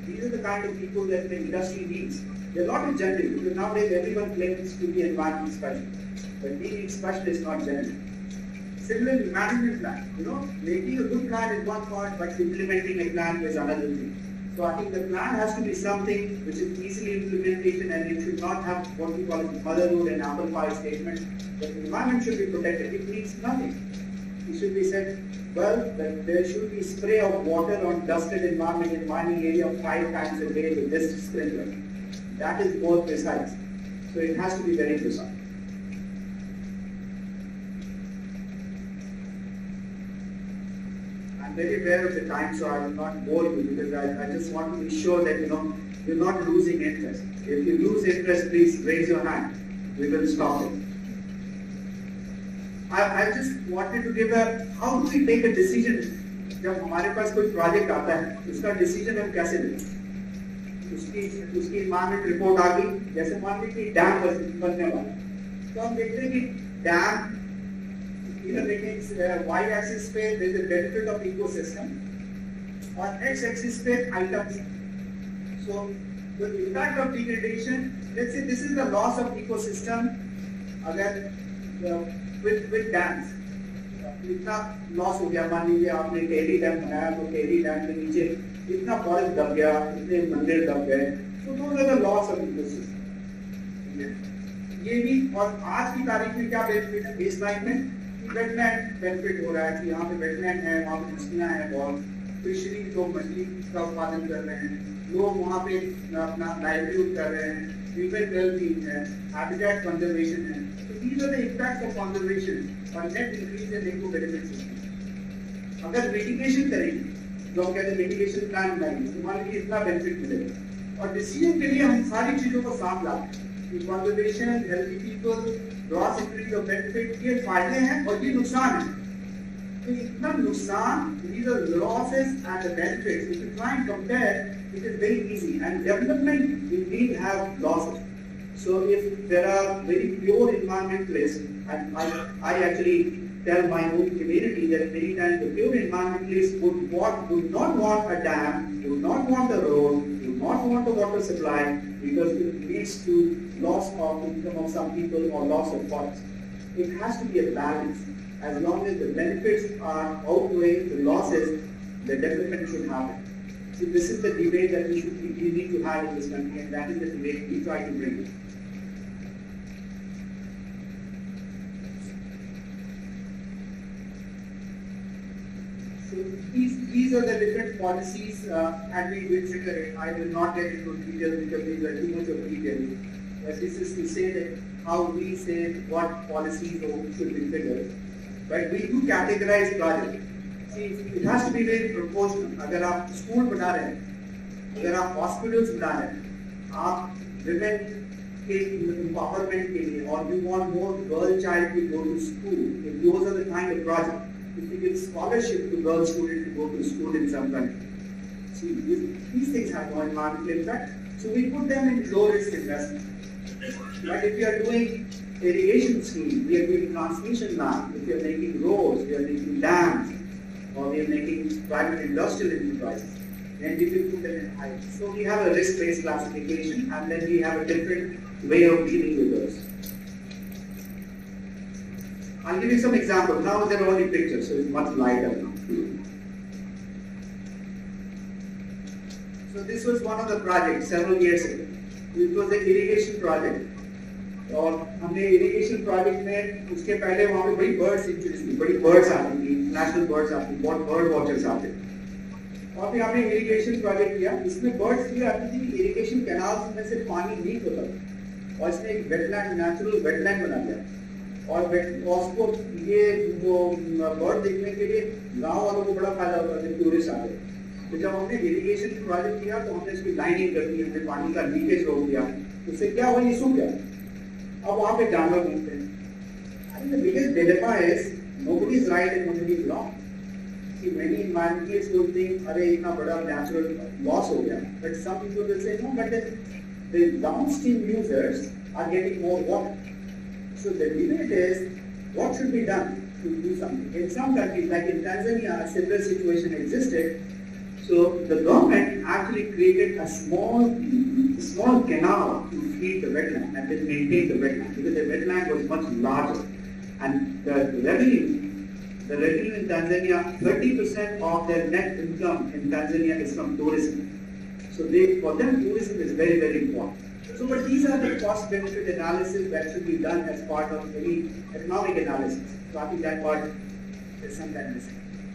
these are the kind of people that the industry needs. They're not in general, because nowadays everyone claims to be environmental specialist, but being specialist is not general. Similarly, management plan, making a good plan is one part, but implementing a plan is another thing. So I think the plan has to be something which is easily implementation, and it should not have what we call motherhood and apple pie statement. The environment should be protected. It means nothing. It should be said, well, that there should be spray of water on dusted environment in mining area 5 times a day with this sprinkler. That is more precise. So it has to be very precise. I'm very aware of the time, so I will not bore you, because I just want to be sure that you're not losing interest. If you lose interest, please raise your hand. We will stop it. I just wanted to give how do we take a decision जब हमारे पास कोई project आता है, उसका decision हम कैसे लें? उसकी इन्वायरमेंट रिपोर्ट आ गई, जैसे मान लीजिए कि डैम बनने वाला, तो हम देखते हैं कि डैम y axis पे there is a benefit of ecosystem और x axis पे items. So the impact of degradation, let's say this is the loss of ecosystem अगर with dams इतना लॉस हो गया, मान लीजिए आपने टेहरी डैम बनाया तो टेहरी डैम के नीचे इतना फॉरेस्ट दब गया, इतने मंदिर दब गए, तो those are the loss of ecosystem. ये भी, और आज की तारीख में क्या बेनिफिट है बेस लाइन में, वेटलैंड बेनिफिट हो रहा है कि यहाँ पे वेटलैंड है, वहाँ पे मछलियाँ हैं बहुत, फिशरी लोग मछली का उत्पादन कर रहे हैं, लोग वहाँ पे अपना लाइवलीहुड कर रहे हैं, ह्यूमन वेलबीइंग है, हैबिटेट कंजर्वेशन है. So these are the impacts of conservation और net increase in eco benefits. अगर मिटिगेशन करेंगे, जो हम कहते हैं मिटिगेशन प्लान बनाएंगे, तो मान लीजिए इतना बेनिफिट मिलेगा, और डिसीजन के लिए हम सारी चीजों को साथ लाते हैं कि conservation, healthy people, gross increase of benefit, ये फायदे हैं और ये नुकसान है. तो इतना नुकसान, these are losses and the benefits. If you try and compare, it is very easy. And development, we need to have losses. So if there are very pure environmentalists, and I actually tell my own community that many times the pure environmentalists would not want a dam, would not want a road, would not want a water supply, because it leads to loss of income of some people or loss of forest. It has to be a balance. As long as the benefits are outweighing the losses, the development should happen. So this is the debate that we need to have in this country, and that is the debate we try to bring. So these are the different policies, and we will trigger it. I will not get into details because these are too much of detail. But this is to say that how we say what policies should be triggered. But we do categorize projects. See, it has to be very proportional. अगर आप school बना रहे हैं, अगर आप hospitals बना रहे हैं, आप women के empowerment के लिए, or you want more girl child to go to school, if those are the kind of projects. If you give scholarship to girl students to go to school in some country, see, these things have no environmental impact. So we put them in low risk investment. But if you are doing irrigation scheme, we are doing transmission line, if we are making roads, we are making dams, or we are making private industrial enterprises, then we will put them in high. So we have a risk-based classification, and then we have a different way of dealing with those. I'll give you some examples. Now there are only pictures, so it's much lighter now. So this was one of the projects several years ago. It was an irrigation project. और हमने irrigation project में उसके पहले वहाँ पे बड़ी bird centuries थी, बड़ी बर्ड्स आती थी, नेशनल बर्ड्स आती थी, बहुत बर्ड वॉचर्स आते थे। और फिर हमने इरिगेशन प्रोजेक्ट किया, इसमें बर्ड्स भी आती थी, इरिगेशन कैनाल्स में से पानी लीक होता था, और इसने एक वेटलैंड, नेचुरल वेटलैंड बना दिया। और उसको ये जो बर्ड देखने के लिए गाँव वालों को बड़ा फायदा होता था, टूरिस्ट आते। तो जब हमने इरिगेशन प्रोजेक्ट किया तो हमने इसकी लाइनिंग कर दी, हमने पानी का लीकेज रोक दिया, उससे क्या हुआ, ये सूख गया। अब वहाँ पे जानवर घूमते हैं। I think the biggest dilemma is nobody is right and nobody is wrong. See, many environmentalists will think, अरे इतना बड़ा natural loss हो गया, but some people will say no, but the downstream users are getting more water. So the debate is what should be done to do something. In some countries, like in Tanzania, a similar situation existed. So the government actually created a small canal to feed the wetland and then maintain the wetland because the wetland was much larger. And the revenue in Tanzania, 30% of their net income in Tanzania is from tourism. So for them, tourism is very, very important. So, but these are the cost-benefit analysis that should be done as part of any economic analysis. So I think that part is sometimes missing.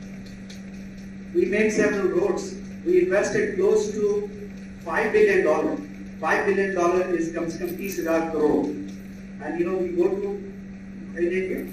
We made several roads. We invested close to $5 billion. $5 billion comes from 30,000 crore. And we go to in India,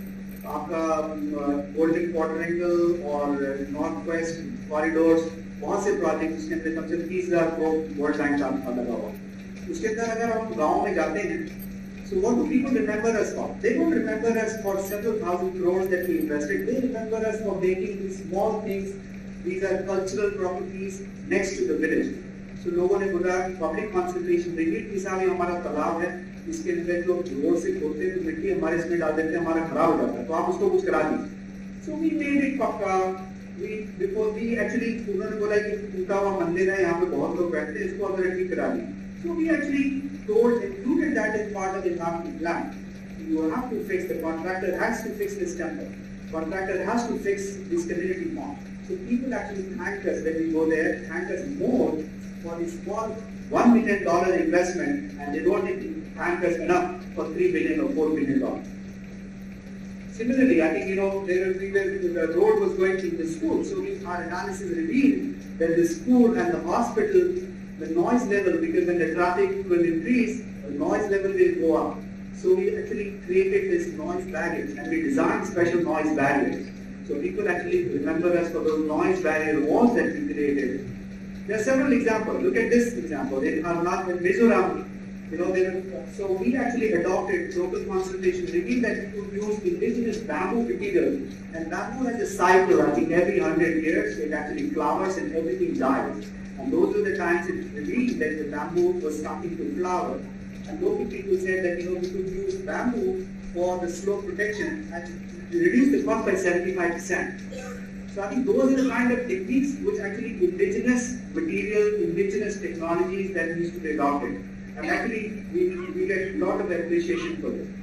Golden Quadrangle or Northwest corridors, बहुत से project उसके अंदर कम से कम 30,000 crore world bank का लगा हुआ उसके अंदर अगर हम गांव में जाते हैं so what do people remember us for? They don't remember us for several thousand crores that we invested. They remember us for making these small things. These are cultural properties next to the village. So लोगों ने बोला public consultation relief हिसाब से हमारा तालाब है इसके अंदर जो जोर से खोदते हैं तो मिट्टी हमारे इसमें डाल देते हैं हमारा खराब हो जाता है तो आप उसको कुछ करा दीजिए. So we made it पक्का. Before we actually उन्होंने बोला कि टूटा हुआ मंदिर है यहाँ पे बहुत लोग बैठते हैं इसको अगर ठीक करा दी. So we actually included that as part of the master plan. You have to fix, the contractor has to fix this temple. Contractor has to fix this community pond. So people actually thank us when we go there, thank us more for this small $1 million investment, and they don't thank us enough for $3 billion or $4 billion. Similarly, I think the road was going to the school, so our analysis revealed that the school and the hospital, the noise level, because when the traffic will increase, the noise level will go up. So we actually created this noise barriers and we designed special noise barriers. So people actually remember us for those noise barrier walls that we created. There are several examples. Look at this example. In Mizoram, so we actually adopted local consultation revealed that we could use indigenous bamboo material. And bamboo has a cycle, I think every 100 years it actually flowers and everything dies. And those were the times it revealed that the bamboo was starting to flower. And local people said that we could use bamboo for the slope protection and reduce the cost by 75%. So I think those are the kind of techniques which actually indigenous material, indigenous technologies that needs to be adopted. And actually we get a lot of appreciation for this.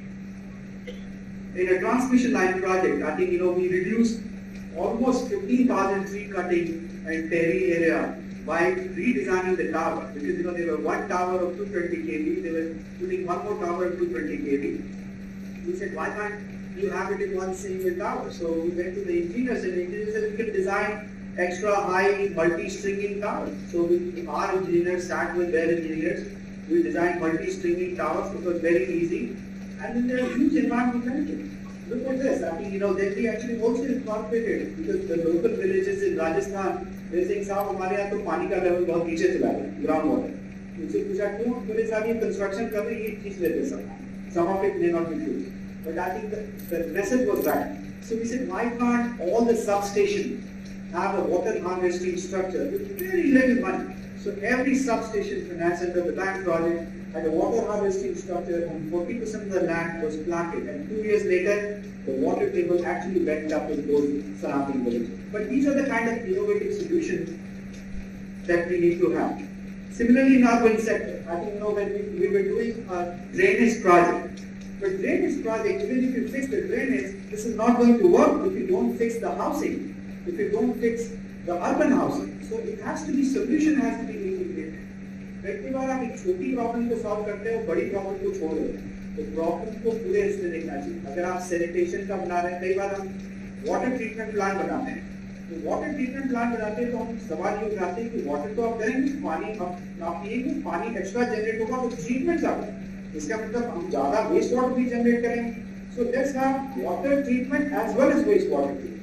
In a transmission line project, I think we reduced almost 15,000 tree cutting in Terry area by redesigning the tower, because there were one tower of 220 kV, they were putting one more tower of 220 kV. We said, why can't you have it in one single tower? So we went to the engineers and the engineers said, we can design extra high multi-stringing towers. So our engineers sat with their engineers, we designed multi-stringing towers, it was very easy, and then there are huge environmental benefits. Look at this, I think then we actually also incorporated, because the local villages in Rajasthan, they're saying, साहब हमारे यहाँ तो पानी का level बहुत नीचे चला गया, ground water. उनसे पूछा क्यों? बोले साहब ये कंस्ट्रक्शन कर रहे हैं, ये खींच लेते सब. Some of it may not be true, but I think the message was right. So we said, why can't all the substations have a water harvesting structure with very little money? So every substation financed under the bank project had a water harvesting structure, and 40% of the land was planted. And 2 years later, the water table actually went up in those surrounding villages. But these are the kind of innovative solutions that we need to have. Similarly, in urban sector, I think when we were doing a drainage project. But drainage project, even if you fix the drainage, this is not going to work if you don't fix the housing, if you don't fix the urban housing. So it has to be, solution has to be integrated. कई बार आप एक छोटी problem को solve करते हो, बड़ी problem को छोड़ देते हैं. तो प्रॉब्लम को पूरे इसमें देखना चाहिए. अगर आप सैनिटेशन का बना रहे हैं, कई बार हम वाटर ट्रीटमेंट प्लांट बनाते हैं. तो वाटर ट्रीटमेंट प्लांट बनाते हैं तो हम सवाल ये उठाते हैं कि वाटर तो आप करेंगे, पानी आप पिएंगे, पानी एक्स्ट्रा जनरेट होगा तो ट्रीटमेंट का इसका मतलब हम ज्यादा वेस्ट वाटर भी जनरेट करेंगे. So let's have water treatment as well as waste water treatment.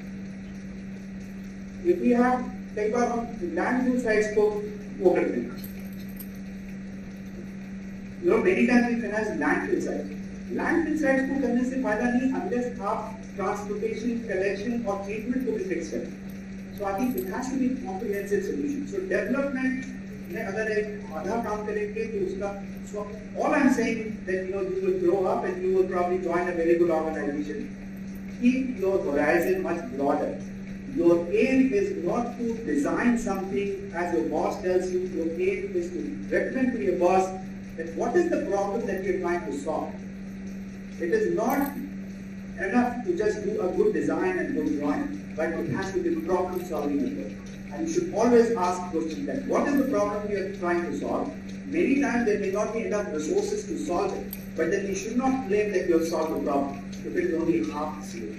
If we have, कई बार हम लैंडफिल साइट्स को वो करते हैं. Many times we finance landfill sites. Landfill sites को करने से फायदा नहीं unless आप transportation, collection और treatment को भी fix करें. So I think it has to be comprehensive solution. So development में अगर एक आधा काम करेंगे तो उसका, so all I'm saying that you will grow up and you will probably join a very good organization. Keep your horizon much broader. Your aim is not to design something as your boss tells you. Your aim is to recommend to your boss that what is the problem that you're trying to solve. It is not enough to just do a good design and good drawing, but it has to be problem solving as well. And you should always ask questions like, what is the problem you are trying to solve? Many times there may not be enough resources to solve it, but then you should not claim that you have solved the problem if it is only half the solution.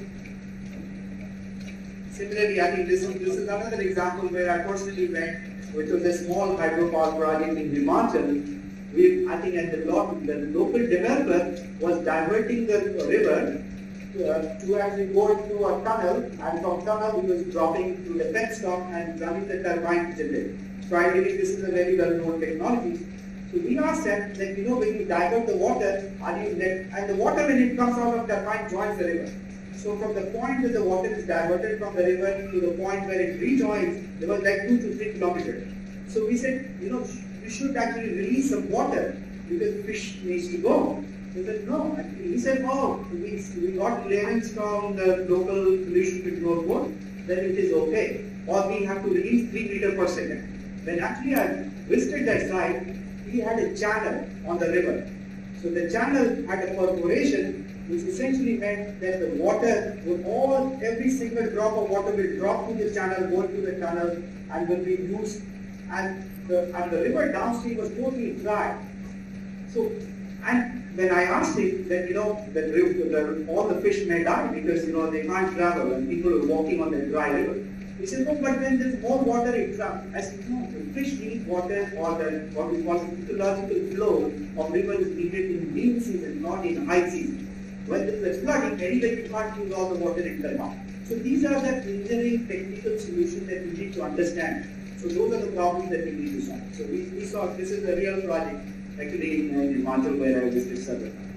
Similarly, I think this is another example where I personally went, which was a small hydropower project in Himachal. I think at the local developer was diverting the river to actually go through a tunnel, and from tunnel he was dropping to the penstock and running the turbine generator. So I believe this is a very well-known technology. So we asked them that, when you divert the water, and the water when it comes out of the turbine joins the river. So from the point where the water is diverted from the river to the point where it rejoins, there was like 2 to 3 kilometers. So we said, we should actually release some water because fish needs to go. He said, no. He said, oh, we got clearance from the local pollution control board, then it is okay. Or we have to release 3 liters per second. When actually I visited that site, he had a channel on the river. So the channel had a perforation, which essentially meant that the water would every single drop of water will drop through the channel, go into the tunnel, and will be used. And the river downstream was totally dry. So, and when I asked him that, all the fish may die because, they can't travel and people are walking on the dry river. He said, no, but when there's more water, it travels. I said, no, the fish need water, or what we call the ecological flow of river is needed in lean season, not in high season. When there's a flooding, anyway, you can't use all the water in the mouth. So these are the engineering technical solutions that we need to understand. So those are the problems that we need to solve. So we saw this is a real project actually in Himachal where I visited several times.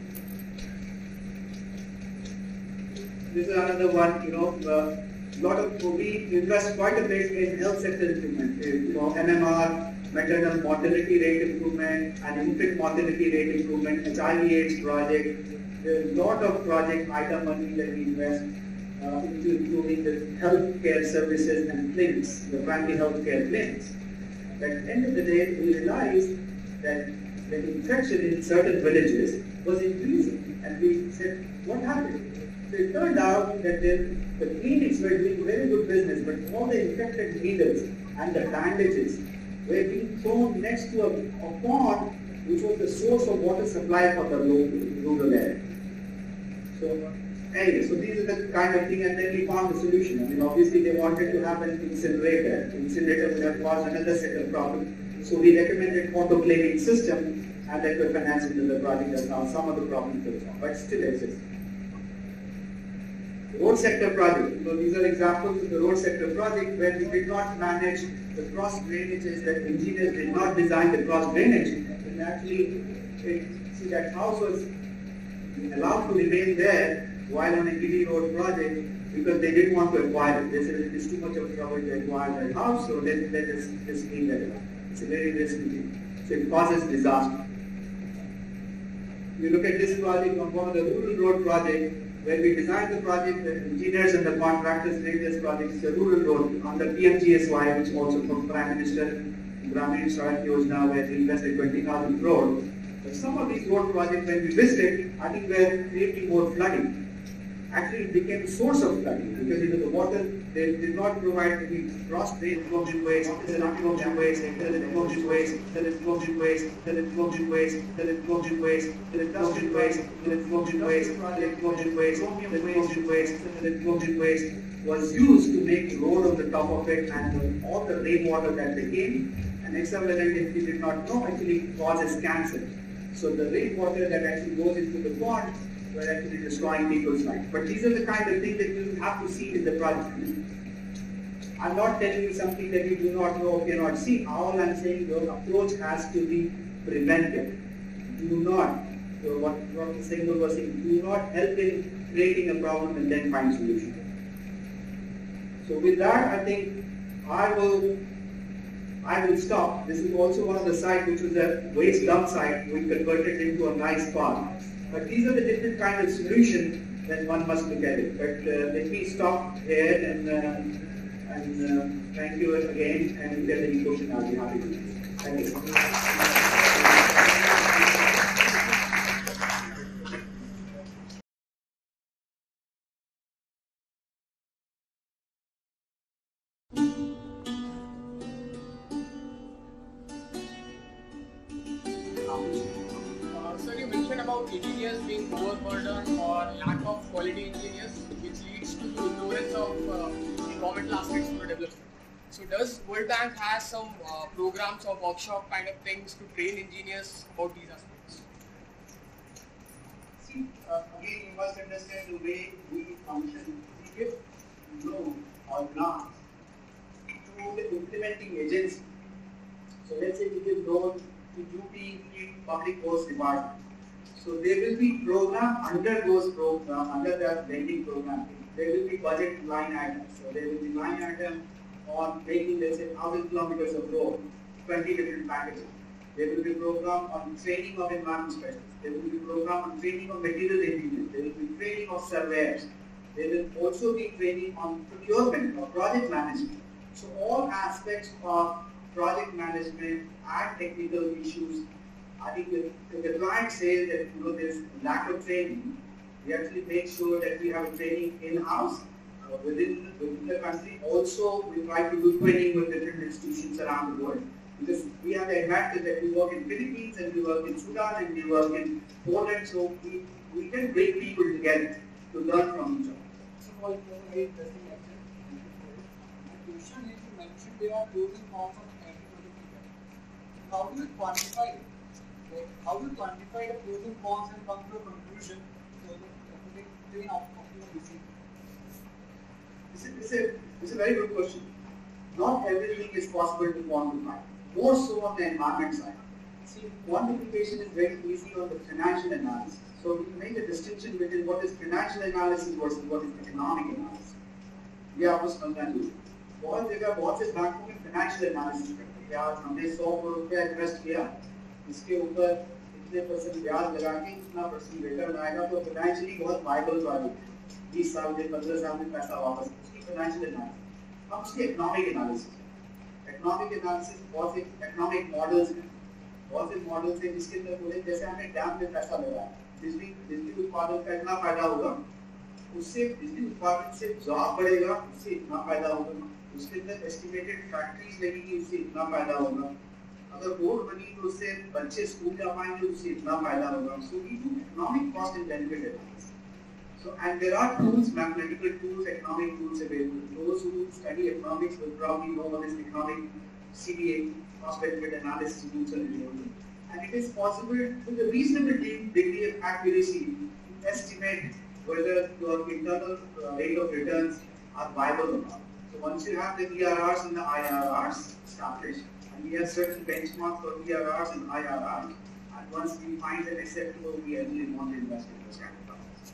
This is another one, we invest quite a bit in health sector improvement. MMR, maternal mortality rate improvement, and infant mortality rate improvement, HIV/AIDS project. There's a lot of project item money that we invest into improving the healthcare services and clinics, the primary healthcare clinics. But at the end of the day, we realized that the infection in certain villages was increasing, and we said, what happened? So it turned out that the clinics were doing very good business, but all the infected needles and the bandages were being thrown next to a pond, which was the source of water supply for the rural area. So anyway, so these are the kind of thing, and then we found the solution. Obviously they wanted to have an incinerator. Incinerator would have caused another set of problems. So we recommended autoclaving system, and that was financed into the project, and now some of the problems were solved, but still exists. Road sector project. These are examples of the road sector project where we did not manage the cross drainages, that engineers did not design the cross drainage, and actually, see that house was allowed to remain there while on a Giddy Road project because they didn't want to acquire it. They said it is too much of trouble to acquire that house, so let us just leave that alone. It's a very risky thing. So it causes disaster. You look at this project on one of the rural road projects, where we designed the project, the engineers and the contractors made this project. It's a rural road on the PMGSY, which also from Prime Minister Gramin Sadak Yojana, where we invested 20,000 crore. But some of these road projects, when we visited, I think were creating more flooding. Actually, it became a source of flooding because the water, they did not provide any cross drain floating ways, there is floating ways, there is floating ways, there is floating ways, there is floating ways, there is floating ways, there is floating ways, there is floating ways, there is floating ways, there is floating ways, there is floating ways, was used to make road on the top of it, and all the rainwater that they came, and examined, if you did not know, actually causes cancer. So the rainwater that actually goes into the pond were actually destroying people's lives. But these are the kind of things that you have to see in the project. I'm not telling you something that you do not know or cannot see. All I'm saying, your approach has to be preventive. Do not, what Dr. Singhal was saying, do not help in creating a problem and then find solution. So with that, I think I will stop. This is also one of the sites which was a waste dump site. We converted it into a nice park. But these are the different kind of solutions then one must look at it. But let me stop here and thank you again. And if there are any questions, I'll be happy to answer. Thank you. Sir, you mentioned about engineers being overburdened or lack of quality engineers, which leads to the ignorance of environmental aspects of the development. So, does World Bank has some programs or workshop kind of things to train engineers about these aspects? See, again, you must understand the way we function. We give loan or grants to the implementing agency. So, let's say we give loan to UP Public Works Department. So there will be program under those program, under that lending program, there will be budget line items. So there will be line item on making, let's say, 1,000 kilometers of road, 20 different packages. There will be program on training of environment specialists. There will be program on training of material engineers. There will be training of surveyors. There will also be training on procurement or project management. So all aspects of project management and technical issues. I think if the client says that there's lack of training, we actually make sure that we have a training in-house within the country. Also, we try to do training with different institutions around the world. Because we have the advantage that we work in Philippines and we work in Sudan and we work in Poland, so we can bring people together to learn from each other. So, for very interesting lecture. My question is, you mentioned there are pros and cons of every project. How do you quantify it? How do you quantify the pros and cons and come to a conclusion so that the train optimal decision? It's a very good question. Not everything is possible to quantify. More so on the environment side. See, quantification is very easy on the financial analysis. So we make a distinction between what is financial analysis versus what is economic analysis. ये आपको समझना चाहिए. बहुत जगह बहुत से बैंकों में financial analysis करते हैं. यार हमने 100 करोड़ रुपया इन्वेस्ट किया, इसके ऊपर इतने % ब्याज लगा के इतना % रिटर्न आएगा तो फाइनेंशियली बहुत वाइबल प्रोजेक्ट है. 20 साल में 15 साल में पैसा वापस. उसकी फाइनेंशियल एनालिसिस. हम उसकी इकोनॉमिक एनालिसिस. इकोनॉमिक एनालिसिस बहुत से इकोनॉमिक मॉडल्स हैं. बहुत से मॉडल्स हैं जिसके अंदर बोले जैसे हमने डैम में पैसा लगाया, बिजली उत्पादन का इतना फायदा होगा, उससे बिजली उत्पादन से जॉब बढ़ेगा, उससे इतना फायदा होगा, उसके अंदर एस्टिमेटेड फैक्ट्रीज लगेगी, उससे इतना फायदा होगा, अगर रोड बनी तो उससे बच्चे स्कूल जा पाएंगे, उससे इतना फायदा होगा. So we do economic cost and benefit analysis. So and there are tools, mathematical tools, economic tools available. Those who study economics will probably know what is economic CBA, cost benefit analysis tools are available. And it is possible with a reasonable degree of accuracy to estimate whether your internal rate of returns are viable or not. So once you have the ERRs and the IRRs established, and we have certain benchmarks for ERRs and IRRs, and once we find an acceptable, we actually want to invest in those kind of projects.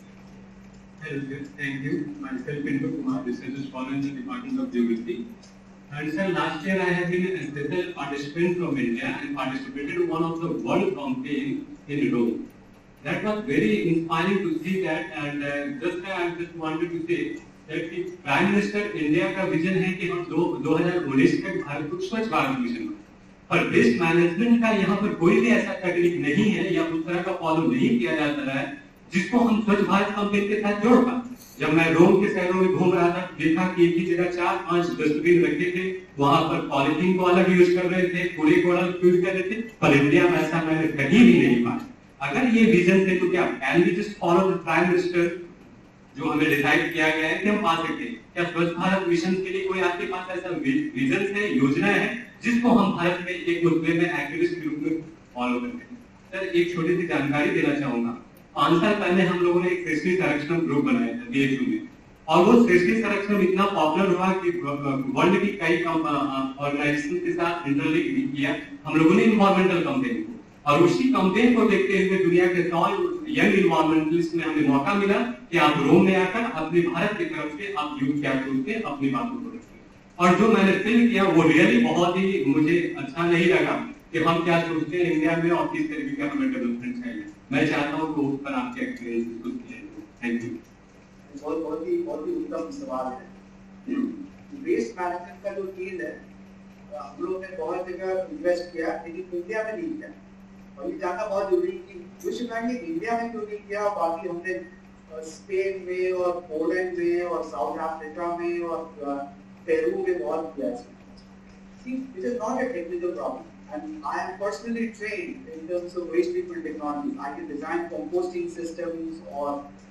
Thank you. Myself, Pinto Kumar, research scholar in the Department of Geography. And sir, last year I have been a special participant from India and participated in one of the world campaign in Rome. That was very inspiring to see that, and I just wanted to say that the Prime Minister India का vision है कि हम 2019 तक भारत को स्वच्छ Bharat mission करें. पर waste management का यहाँ पर कोई भी ऐसा टेक्निक नहीं है या उस तरह का फॉलो नहीं किया जाता है जिसको हम स्वच्छ भारत कैंपेन के साथ जोड़ पाए. जब मैं रोम के शहरों में घूम रहा था, देखा कि एक ही जगह 4-5 डस्टबिन रखे थे, वहां पर पॉलिथीन को अलग यूज कर रहे थे, कूड़े को अलग यूज कर रहे थे, पर इंडिया में ऐसा मैंने कहीं भी नहीं पाया. अगर ये विजन थे तो क्या can we just follow the prime minister जो हमें डिसाइड किया गया है कि हम पा सकते हैं? क्या स्वच्छ भारत मिशन के लिए कोई आपके पास ऐसा विजन है, योजना है जिसको हम भारत में एक मुद्दे में एक्टिविस्ट के रूप में फॉलो करते हैं? सर, एक छोटी सी जानकारी देना चाहूंगा. 5 साल पहले हम लोगों ने एक सृष्टि संरक्षण ग्रुप बनाया था बीएचयू में, और वो सृष्टि संरक्षण इतना पॉपुलर हुआ कि वर्ल्ड की कई ऑर्गेनाइजेशन के साथ इंटरलिंक भी किया हम लोगों ने इन्वायरमेंटल कैंपेन को, और उसी कैंपेन को देखते हुए दुनिया के 100 यंग इन्वायरमेंटलिस्ट में हमें मौका मिला कि आप रोम में आकर अपने भारत की तरफ से आप यूथ क्या करते अपनी बातों को रखिए. और जो मैंने फिल्म किया वो रियली बहुत ही मुझे अच्छा नहीं लगा कि हम क्या सोचते हैं इंडिया में और किस तरीके का हमें डेवलपमेंट चाहिए. मैं चाहता हूँ कि उस पर आपके एक्सपीरियंस कुछ Thank you. बहुत ही उत्तम सवाल है। वेस्ट मैनेजमेंट का जो फील्ड है, हम लोग ने बहुत जगह इन्वेस्ट किया, लेकिन इंडिया में नहीं किया। और ये जानना बहुत जरूरी है कि विश्व बैंक ने इंडिया में क्यों नहीं किया, बाकी हमने स्पेन में और पोलैंड में और साउथ अफ्रीका में और पेरू में बहुत किया है। See, it is not a technical problem, and I am personally trained in terms of waste treatment technology. I can design composting systems or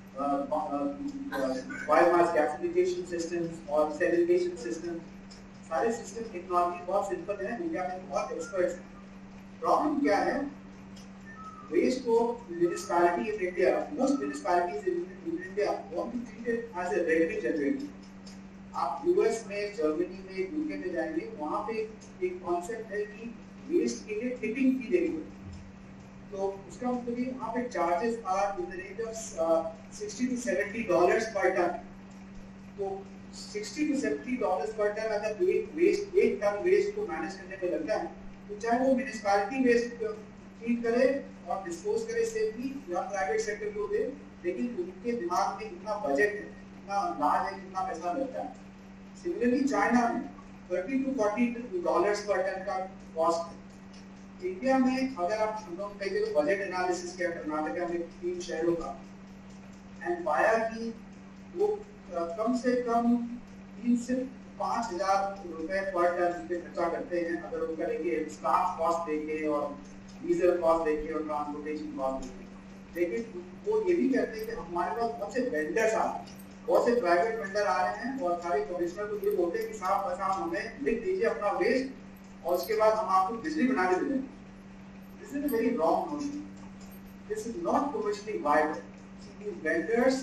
biomass gasification systems or segregation systems. सारे system technology बहुत simple है, India में बहुत experts हैं। Problem क्या है? Waste को municipality in India, most municipalities in India want to treat it as a revenue generator. आप यूएस में, जर्मनी में, यूके में जाएंगे, वहाँ पे एक कॉन्सेप्ट है कि वेस्ट के लिए टिपिंग फी देनी होती। तो उसका मतलब ये वहाँ पे charges are in the range of $60 to $70 पर टन। तो $60 to $70 पर टन अगर एक टन वेस्ट को मैनेज करने में लगता है, तो चाहे वो म्युनिसिपैलिटी वेस्ट ट्रीट करे और डिस्पोज करे सेफली या प्राइवेट सेक्टर को दे, लेकिन उनके दिमाग में इतना बजट है, इतना अंदाज है, कितना पैसा लगता है। सिमिलरली चाइना में $30 to $40 पर टन का कॉस्ट है। इंडिया में अगर आप हम लोग कहेंगे तो बजट एनालिसिस किया कर्नाटका में 3 शहरों का, एंड पाया कि वो कम से कम 3 से 5,000 रुपए पर टन पे खर्चा करते हैं। अगर वो करेंगे स्टाफ कॉस्ट देके और डीजल कॉस्ट देके और ट्रांसपोर्टेशन कॉस्ट देके, लेकिन वो ये भी कहते हैं कि हमारे पास बहुत से वेंडर्स आ रहे हैं, बहुत से प्राइवेट वेंडर आ रहे हैं और सारे कमिश्नर को ये बोलते हैं कि साहब बस आप हमें लिख दीजिए अपना वेस्ट और उसके बाद हम आपको बिजली बना के दे देंगे। This is a very wrong notion. This is not commercially viable. These vendors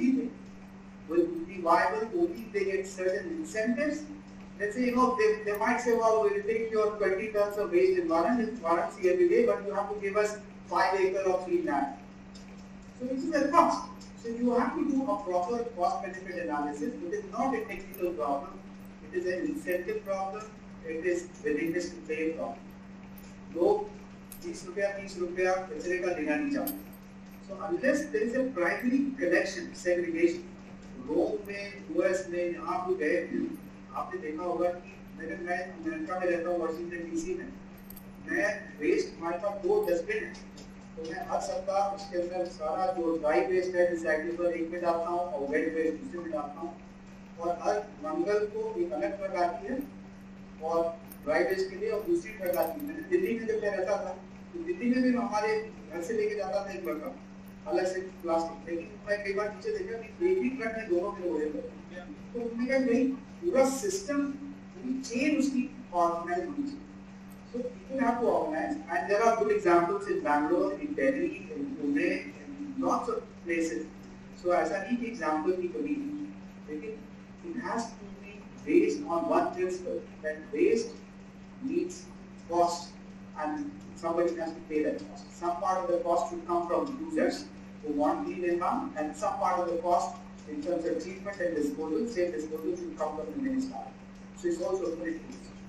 will be viable only if they get certain incentives. Let's say, they might say, well, we'll take your 20 tons of waste in Varanasi every day, but you have to give us 5 acres of free land. So this is a cost. So you have to do a proper cost-benefit analysis. It is not a technical problem. It is an incentive problem. It is willingness to pay problem. लोग 20 रुपया 30 रुपया कचरे का देना नहीं चाहते। So unless there is a primary collection, segregation, रोम में, US में, यहाँ पे गए, आपने देखा होगा कि मैं अमेरिका में रहता हूँ, वाशिंगटन डीसी में, मैं वेस्ट हमारे पास 2 डस्टबिन है, तो मैं हर सप्ताह उसके अंदर सारा जो ड्राई वेस्ट है रिसाइकलेबल एक में डालता हूँ और वेट वेस्ट दूसरे में डालता हूँ, और हर मंगल को एक अलग ट्रक आती है और ड्राई वेस्ट के लिए और दूसरी ट्रक आती है। मैंने दिल्ली में जब मैं रहता था, तो दिल्ली में भी हमारे घर से लेके जाता था एक लड़का अलग से प्लास्टिक, लेकिन मैं कई बार नीचे देखा कि एक ही ट्रक में दोनों के लोहे पर, तो उन्होंने कहा नहीं, पूरा सिस्टम, पूरी चेन उसकी ऑर्गेनाइज होनी चाहिए। So people have to organize, and there are good examples in Bangalore, in Delhi, in Pune, in lots of places. So ऐसा नहीं कि example की कमी है, लेकिन it has to be based on one principle, that waste needs cost, and somebody has to pay that cost. Some part of the cost should come from users who want clean environment, and some part of the cost in terms of treatment and disposal, safe disposal, should come from the municipality. So it's also a political issue.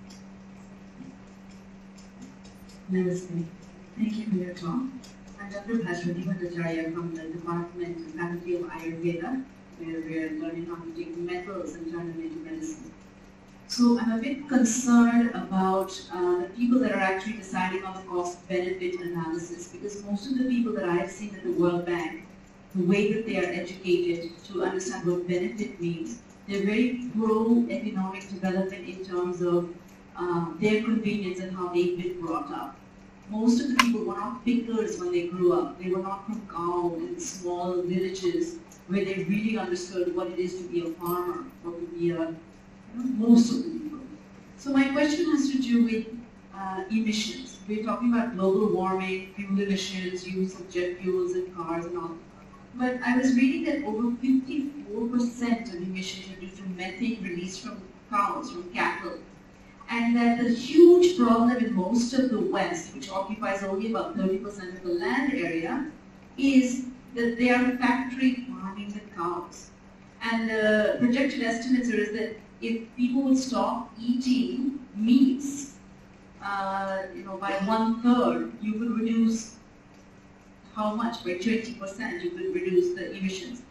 Namaste. Thank you for your talk. I'm Dr. Bhaswati Bhattacharya from the Department and Faculty of Ayurveda, where we are learning how to take metals and turn them into medicine. So I'm a bit concerned about the people that are actually deciding on the cost-benefit analysis, because most of the people that I've seen at the World Bank, the way that they are educated to understand what benefit means, they're very pro-economic development in terms of their convenience and how they've been brought up. Most of the people were not pickers when they grew up. They were not from Gaon and small villages where they really understood what it is to be a farmer or to be most of the people. So my question has to do with emissions. We're talking about global warming, fuel emissions, use of jet fuels in cars and all. But I was reading that over 54% of emissions are due to methane released from cows, from cattle. And that the huge problem in most of the West, which occupies only about 30% of the land area, is that they are factory farming the cows. And the projected estimates are that if people would stop eating meats, by 1/3, you would reduce how much? By 20%, you could reduce the emissions.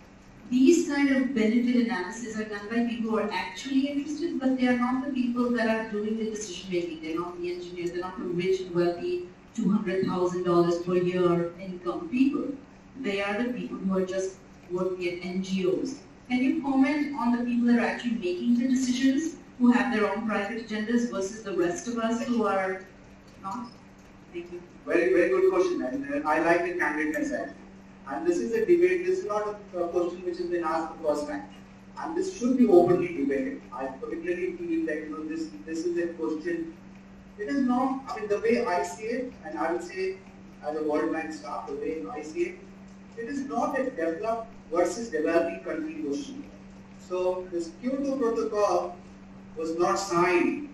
these kind of benefit analysis are done by people who are actually interested, but they are not the people that are doing the decision making. They're not the engineers, they're not the rich and wealthy $200,000 per year income people. They are the people who are just working at NGOs. Can you comment on the people that are actually making the decisions, who have their own private agendas versus the rest of us who are not? Thank you. Very, very good question, and I like the candidness actually. And this is a debate, this is not a question which has been asked the first time. And this should be openly debated. I particularly feel that this is a question, it is not, I mean the way I see it, and I would say as a World Bank staff, the way I see it, it is not a developed versus developing country question. So this Kyoto Protocol was not signed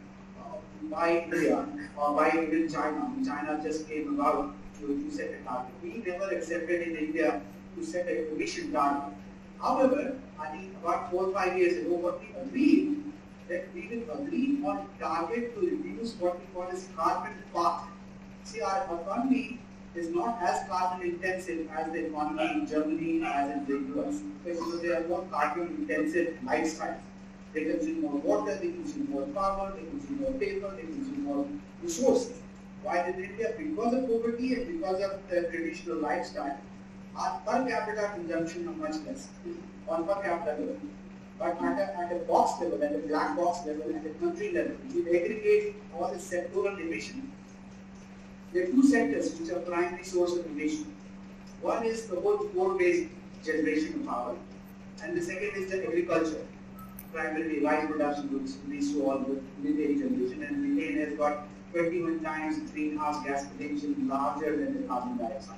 by India or by even China. China just came about to set a target. We never accepted in India to set a emission target. However, I think about 4 or 5 years ago, what we agreed that we will agree on target to reduce what we call as carbon path. See, our economy is not as carbon intensive as the economy in Germany as in the US. Because they are more carbon intensive lifestyles. They consume more water, they consume more power, they consume more paper, they consume more resources. While in India, because of poverty and because of the traditional lifestyle, our per capita consumption is much less on per capita level. But at a box level, at a black box level, at a country level, if you aggregate all the sectoral emission, there are two sectors which are primary source of emission. One is the whole coal-based generation of power, and the second is the agriculture, primarily rice production, which leads to all the methane generation, and methane has got 21 times greenhouse gas potential larger than the carbon dioxide.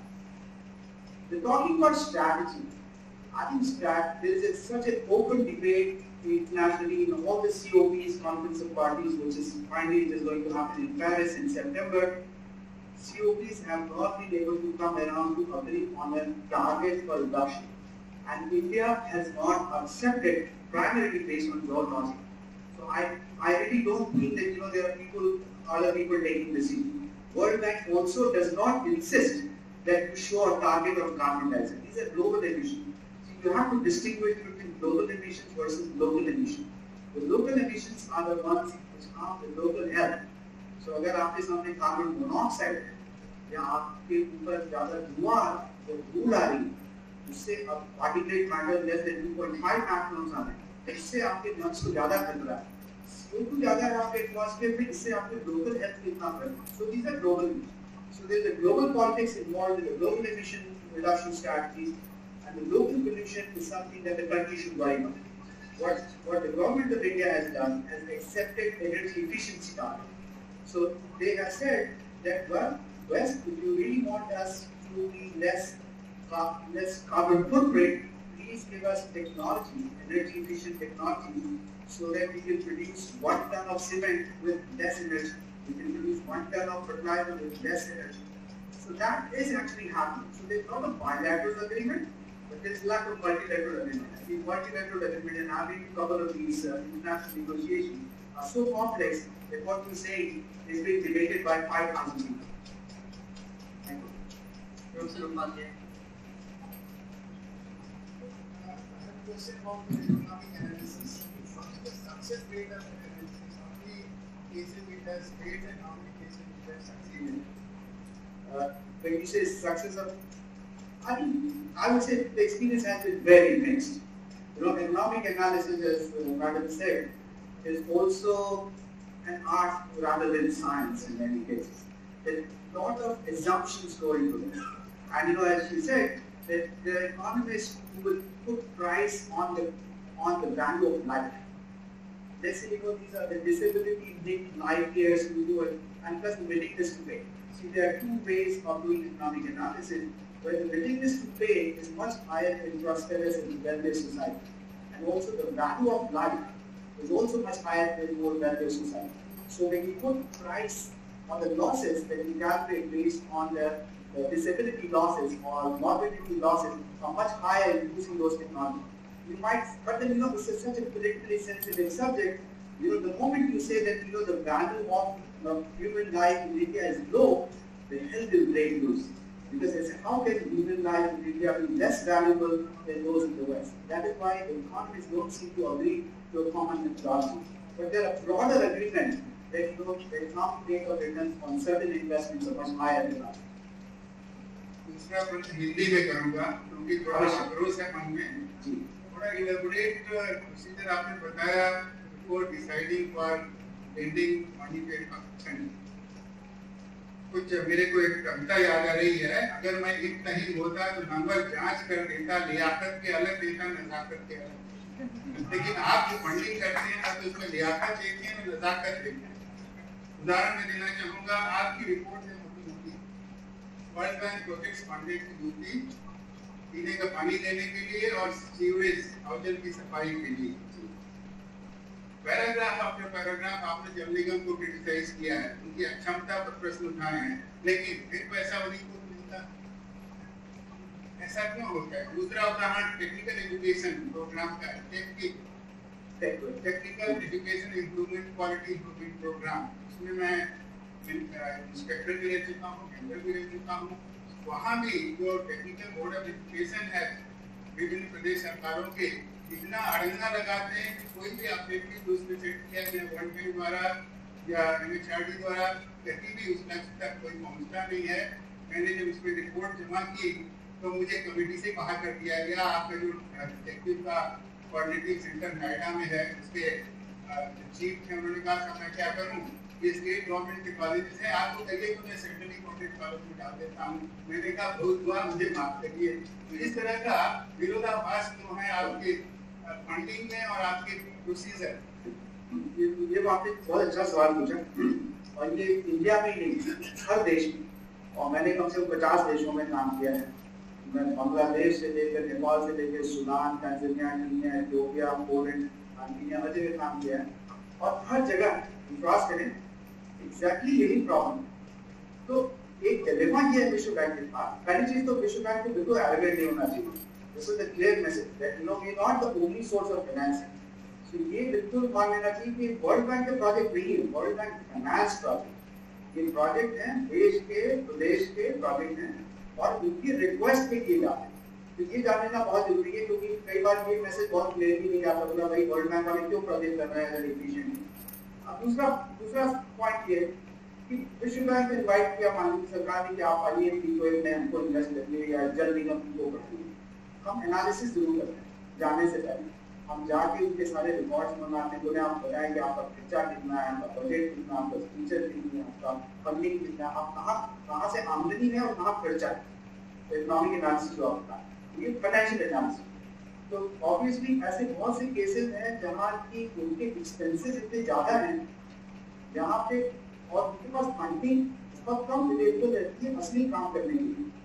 The talking about strategy, I think there is such an open debate internationally in all the COPs, Conference of Parties, which is finally just going to happen in Paris in September. COPs have not been able to come around to agree on a target for reduction. And India has not accepted primarily based on your logic. So I really don't think that there are other people taking decisions. World Bank also does not insist that you show a target of carbon dioxide. These are global emissions. So you have to distinguish between global emissions versus local emissions. The local emissions are the ones which harm the local health. So अगर आपके सामने carbon monoxide है या आपके ऊपर ज़्यादा धुआं और धूल आ रही है, इससे अब particulate matter less than 2.5 microns आ रहे हैं, इससे आपके लंग्स को ज़्यादा खतरा है. CO2 ज़्यादा है आपके एटमॉस्फेयर में, इससे आपके लोकल हेल्थ कितना खतरा है. So these are global issues. So there is a global politics involved in the global emission reduction strategies, and the local pollution is something that the country should worry about. What the government of India has done has accepted energy efficiency target. So they have said that, well, West, if you really want us to be less carbon footprint, please give us technology, energy efficient technology, so that we can produce 1 ton of cement with less energy. We can produce 1 ton of fertilizer with less energy. So that is actually happening. So there's not a bilateral agreement, but there's a lack of multilateral agreement. I think multilateral agreement and having a couple of these international negotiations are so complex that what we say is being debated by 5,000 people. Thank you. Question about the economic analysis. What is the success rate of analysis? How many cases it has failed and how many cases it has succeeded? When you say success of, I would say the experience has been very mixed. Economic analysis, as Madam said, is also an art rather than science in many cases. There's a lot of assumptions go into this. And as you said, that there are economists who will put price on the value of life. Let's say, these are the disability-linked life years we do it, and plus the willingness to pay. See, there are two ways of doing economic analysis, where the willingness to pay is much higher in prosperous and well-based society. And also the value of life is also much higher in more well-based society. So when you put price on the losses that we calculate based on the disability losses or morbidity losses are much higher in using those technologies. You might, but then this is such a politically sensitive subject. The moment you say that the value of human life in India is low, the health will break loose. Because they say, how can human life in India be less valuable than those in the West? That is why the economists don't seem to agree to a common methodology. But there are broader agreement that the economic rate of return on certain investments are much higher than others. दूसरा प्रश्न हिंदी में करूंगा क्योंकि थोड़ा आक्रोश है मन में थोड़ा इलेबोरेट प्रोसीजर आपने बताया before deciding for lending money पे एक्शन कुछ मेरे को एक कविता याद आ रही है अगर मैं एक नहीं होता तो नंबर जांच कर देता लियाकत के अलग देता नजाकत के अलग लेकिन आप जो फंडिंग करते हैं तो उसमें लियाकत देखते हैं नजाकत देखते हैं उदाहरण मैं देना चाहूंगा आपकी रिपोर्ट में World Bank projects funded UP पीने का पानी देने के लिए और सीवरेज हाउजल की सफाई के लिए पैराग्राफ आफ्टर पैराग्राफ आपने जल निगम को क्रिटिसाइज किया है उनकी अक्षमता पर प्रश्न उठाए हैं लेकिन फिर पैसा उन्हीं को मिलता ऐसा क्यों होता है दूसरा उदाहरण टेक्निकल एजुकेशन प्रोग्राम का technical education improvement quality improvement program उसमें मैं इंस्पेक्टर भी रह चुका हूँ मेंबर भी रह चुका हूँ वहाँ भी जो टेक्निकल बोर्ड ऑफ एजुकेशन है विभिन्न प्रदेश सरकारों के इतना अड़ंगा लगाते हैं कि कोई भी ऑब्जेक्टिव उसमें सेट किया गया गवर्नमेंट द्वारा या एमएचआरडी द्वारा कहीं भी उस लक्ष्य तक कोई पहुँचता नहीं है मैंने जब उसमें रिपोर्ट जमा की तो मुझे कमेटी से बाहर कर दिया गया आपका जो टेक्निकल का कोऑर्डिनेटिंग सेंटर नोएडा में है उसके चीफ थे उन्होंने कहा मैं क्या करूँ ये स्टेट गवर्नमेंट के कॉलेजेस हैं आपको कहिए कि मैं सेंट्रली कोटेड कॉलेज में डाल देता हूँ मैंने कहा बहुत हुआ मुझे माफ करिए तो इस तरह का विरोधाभास क्यों है आपके फंडिंग में और आपके प्रोसीजर ये आपने बहुत अच्छा सवाल पूछा और ये इंडिया में ही नहीं हर देश में और मैंने कम से कम 50 देशों में काम किया है मैं बांग्लादेश से लेकर नेपाल से लेकर Sudan Tanzania Kenya Ethiopia Poland Armenia हर जगह काम किया है और हर जगह विश्वास करें एग्जैक्टली यही प्रॉब्लम तो एक डिलेमा ये है विश्व बैंक के पास पहली चीज तो विश्व बैंक को बिल्कुल एरोगेंट नहीं होना चाहिए this is the clear message that you know we not the only source of financing so ये बिल्कुल मान लेना चाहिए कि वर्ल्ड बैंक का प्रोजेक्ट नहीं है वर्ल्ड बैंक फाइनेंस प्रोजेक्ट ये प्रोजेक्ट है देश के प्रदेश के प्रोजेक्ट हैं और उनकी रिक्वेस्ट पे किए जाते हैं तो ये जानना बहुत जरूरी है क्योंकि कई बार ये मैसेज बहुत क्लियरली नहीं आता बोला भाई वर्ल्ड बैंक वाले क्यों प्रोजेक्ट कर रहे हैं एफिशिएंट अब दूसरा पॉइंट ये कि विश्व बैंक ने इनवाइट किया मान लीजिए सरकार ने कि आप आइए पीओए में हमको इन्वेस्ट करिए या जल निगम को करिए हम एनालिसिस जरूर करते हैं जाने से पहले हम जाके उनके सारे रिकॉर्ड्स मंगाते हैं बोले आप बताएं कि आपका खर्चा कितना है आपका बजट कितना आपका फीचर कितनी है आपका फंडिंग कितना आप कहाँ से आमदनी है और कहाँ खर्चा है तो इकोनॉमिक एनालिसिस जो आपका ये फाइनेंशियल एनालिसिस तो ऑब्वियसली ऐसे बहुत से केसेस हैं जहाँ की उनके एक्सपेंसेस इतने ज्यादा हैं जहाँ पे और उनके पास फंडिंग बहुत कम अवेलेबल रहती है असली काम करने के लिए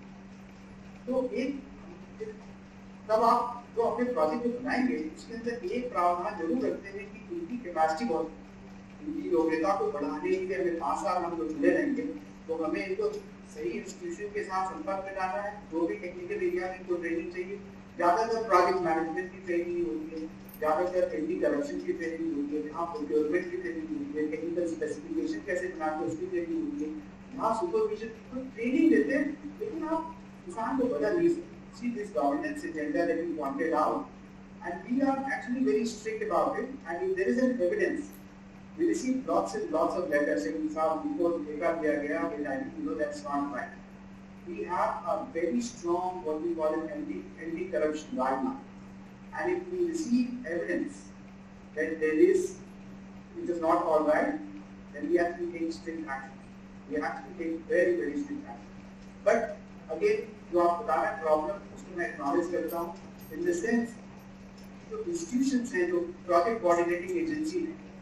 तो एक तब आप जो अपने प्रोजेक्ट को बनाएंगे उसके अंदर एक प्रावधान जरूर रखते हैं कि उनकी कैपेसिटी बहुत उनकी योग्यता को बढ़ाने के लिए हमें 5 साल हम लोग मिले रहेंगे तो हमें इनको सही इंस्टीट्यूशन के साथ संपर्क में लाना है जो भी टेक्निकल एरिया में इनको ट्रेनिंग चाहिए ज्यादातर प्रोजेक्ट मैनेजमेंट की ट्रेनिंग होती है ज्यादातर एंटी करप्शन की ट्रेनिंग होती है जहाँ प्रोक्योरमेंट की ट्रेनिंग होती है टेक्निकल स्पेसिफिकेशन कैसे बनाते हैं उसकी ट्रेनिंग होती है जहाँ सुपरविजन को ट्रेनिंग देते हैं लेकिन आप किसान को बदल नहीं सकते see this governance agenda that you pointed out and we are actually very strict about it and if there is an evidence we receive lots and lots of letters saying saab report dekha diya gaya and I think you know that's not right we have a very strong what we call an anti-corruption guideline and if we receive evidence that there is it is not all right then we have to take strict action we have to take very strict action but again जो आप बता रहे हैं problem उसको मैं acknowledge करता हूँ in the sense जो इंस्टीट्यूशंस हैं जो प्रोजेक्ट कोऑर्डिनेटिंग एजेंसी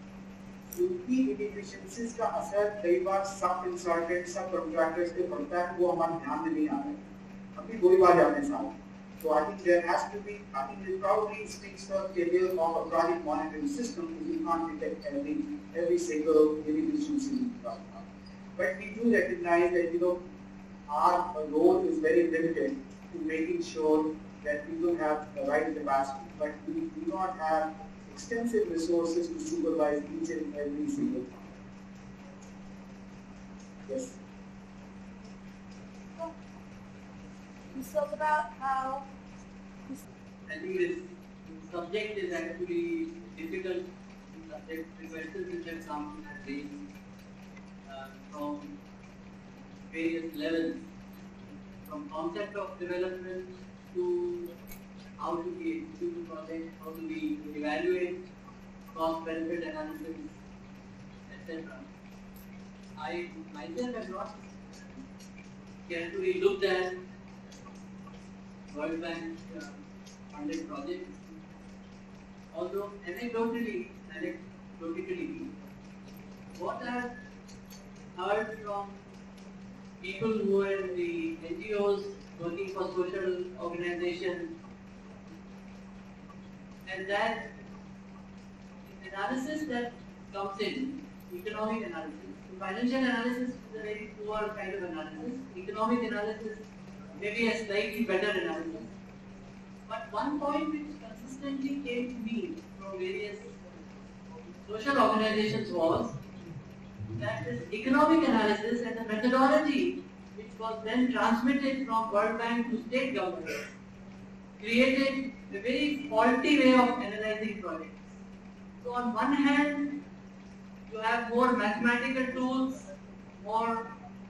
है उनकी इनएफिशिएंसीज का असर कई बार सब कंसल्टेंट सब कॉन्ट्रैक्टर्स पे पड़ता है वो हमारे ध्यान में नहीं आता है हम भी 2 बार जाते हैं साल so I think there has to be I think it probably speaks for failure of a project monitoring system because we can't detect every single inefficiency in the project but we do recognize that you know our role is very limited to making sure that people have the right capacity, but we do not have extensive resources to supervise each and every single one. Yes. You spoke about how I think this subject is actually difficult subject. The questions which have come have been from various levels, from concept of development to how do we execute the project, how do we evaluate cost-benefit analysis, etc. I myself have not carefully looked at World Bank funded projects, although anecdotally, what I've heard from people who are in the NGOs working for social organizations, and that analysis that comes in, economic analysis. Financial analysis is a very poor kind of analysis. Economic analysis may be a slightly better analysis. But one point which consistently came to me from various social organizations was that this economic analysis and the methodology which was then transmitted from World Bank to state governments created a very faulty way of analyzing projects. So on one hand, you have more mathematical tools, more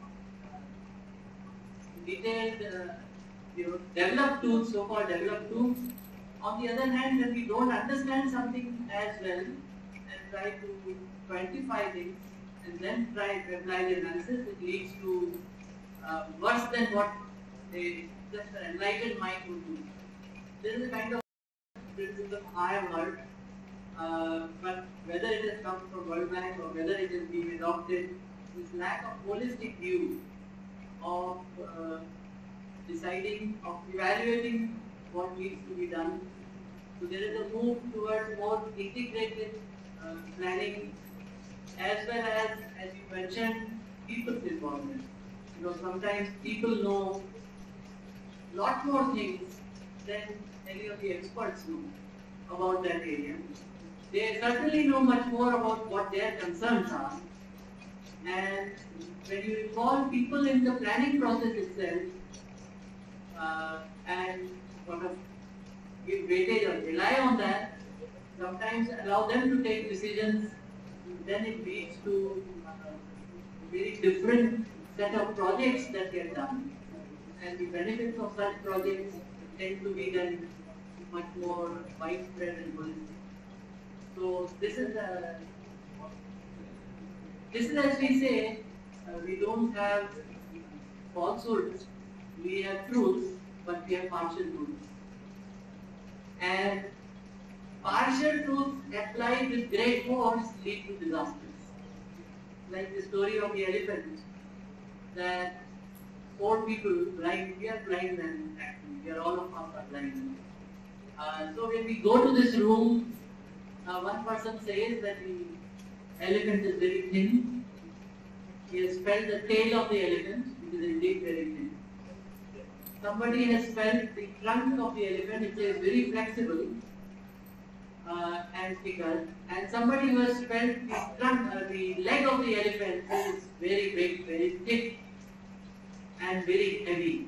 detailed, developed tools, so-called developed tools. On the other hand, when we don't understand something as well and try to quantify things and then try to apply the analysis, it leads to worse than what just an enlightened mind would do. This is a kind of principle I have heard. But whether it has come from World Bank or whether it is being adopted, this lack of holistic view of deciding, of evaluating what needs to be done. So there is a move towards more integrated planning, as well as you mentioned, people's involvement. Sometimes people know a lot more things than any of the experts know about that area. They certainly know much more about what their concerns are. And when you involve people in the planning process itself and sort of give weightage or rely on that, sometimes allow them to take decisions, then it leads to a very different set of projects that get done. And the benefits of such projects tend to be then much more widespread and holistic. So this is as we say, we don't have falsehoods, we have truths, but we have partial truths. And partial truths applied with great force lead to disasters. Like the story of the elephant, that 4 people, blind, we are blind men actually, we are all of us are blind. So when we go to this room, one person says that the elephant is very thin. He has felt the tail of the elephant, which is indeed very thin. Somebody has felt the trunk of the elephant, which is very flexible and thicker. And somebody who has felt the trunk, the leg of the elephant, which is very big, very thick and very heavy.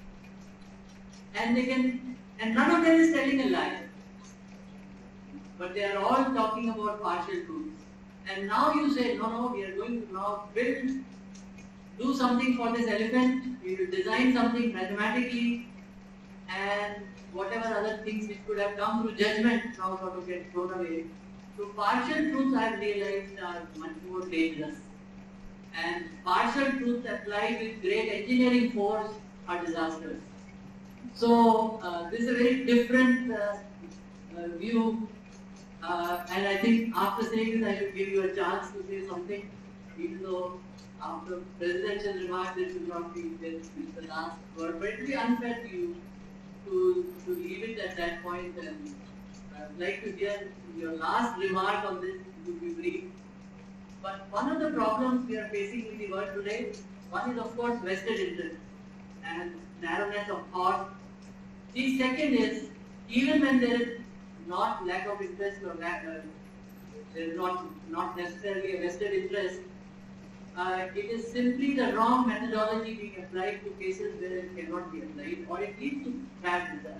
And none of them is telling a lie. But they are all talking about partial truths. And now you say, no, we are going to now do something for this elephant, we will design something mathematically, and whatever other things which could have come through judgment now sort of get thrown away. So partial truths I have realized are much more dangerous. And partial truths applied with great engineering force are disasters. So this is a very different view. And I think after saying this, I should give you a chance to say something, even though after presidential remarks, this will not be the last word. But it will be unfair to you to leave it at that point. And I'd like to hear your last remark on this. It would be brief. But one of the problems we are facing in the world today, one is of course vested interest and narrowness of thought. The second is, even when there is not lack of interest or there is not necessarily a vested interest, it is simply the wrong methodology being applied to cases where it cannot be applied, or it leads to bad results.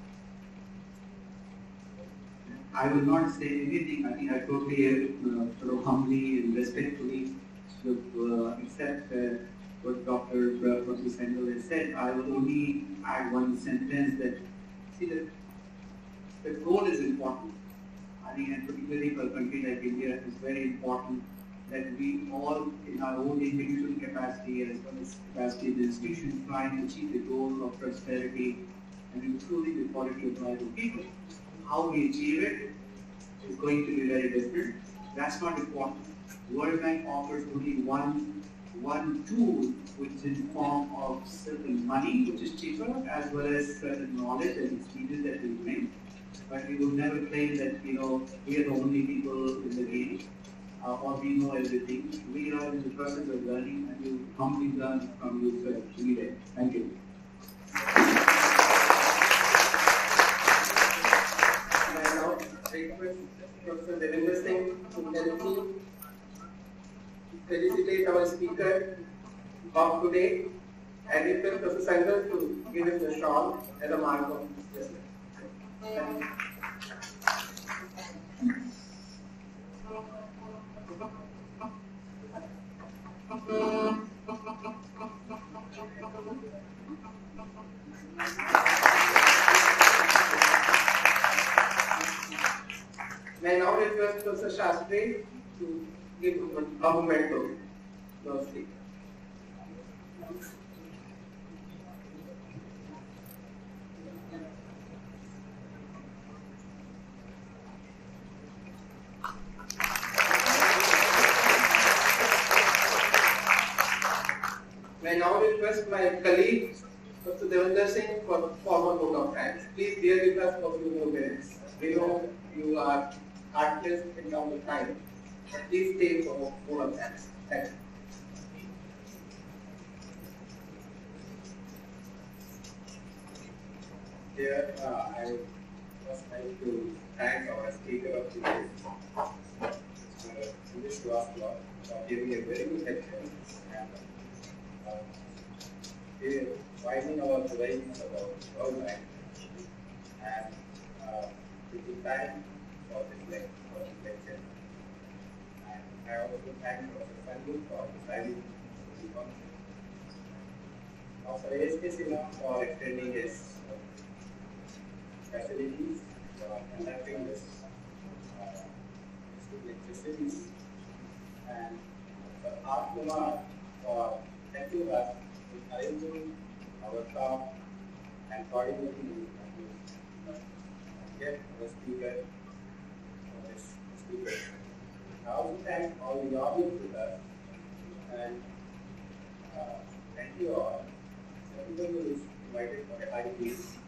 I will not say anything. I think I totally sort of humbly and respectfully should accept what Dr. Professor Sendel has said. I will only add one sentence that, see, the goal is important. I think, and particularly for a country like India, it is very important that we all, in our own individual capacity as well as capacity of the institution, try and achieve the goal of prosperity and improving the quality of life of people. How we achieve it is going to be very different. That's not important. World Bank offers only one tool, which is in form of certain money, which is cheaper, as well as certain knowledge and experience that we bring. But we will never claim that, we are the only people in the game, or we know everything. We are in the process of learning, and we will humbly learn from you every day. Thank you. Request Professor Devendra Singh to help me felicitate our speaker of today, and request Professor Sanders to give us a shawl as a mark of respect. May I now request Professor Shastri to give a memento to our speaker. May I now request my colleague, Dr. Devendra Singh, for formal vote of thanks. Please bear with us for a few more minutes. We know you are heartless in terms of time. Please stay for vote of thanks. Thank you. Here, I would first like to thank our speaker of today, Mr. Suresh Srivastava, for giving a very good lecture and widening our horizons about World Bank, and taking time for this lecture. And I also thank Professor Sandhu for deciding the conference. Also, ASK Sima for extending his facilities for conducting this lecture series, and R. Kumar for helping us with arranging our talk and coordinating to get the speaker for this speaker. I also thank all the audience with us, and thank you all. Everybody is invited for a high piece.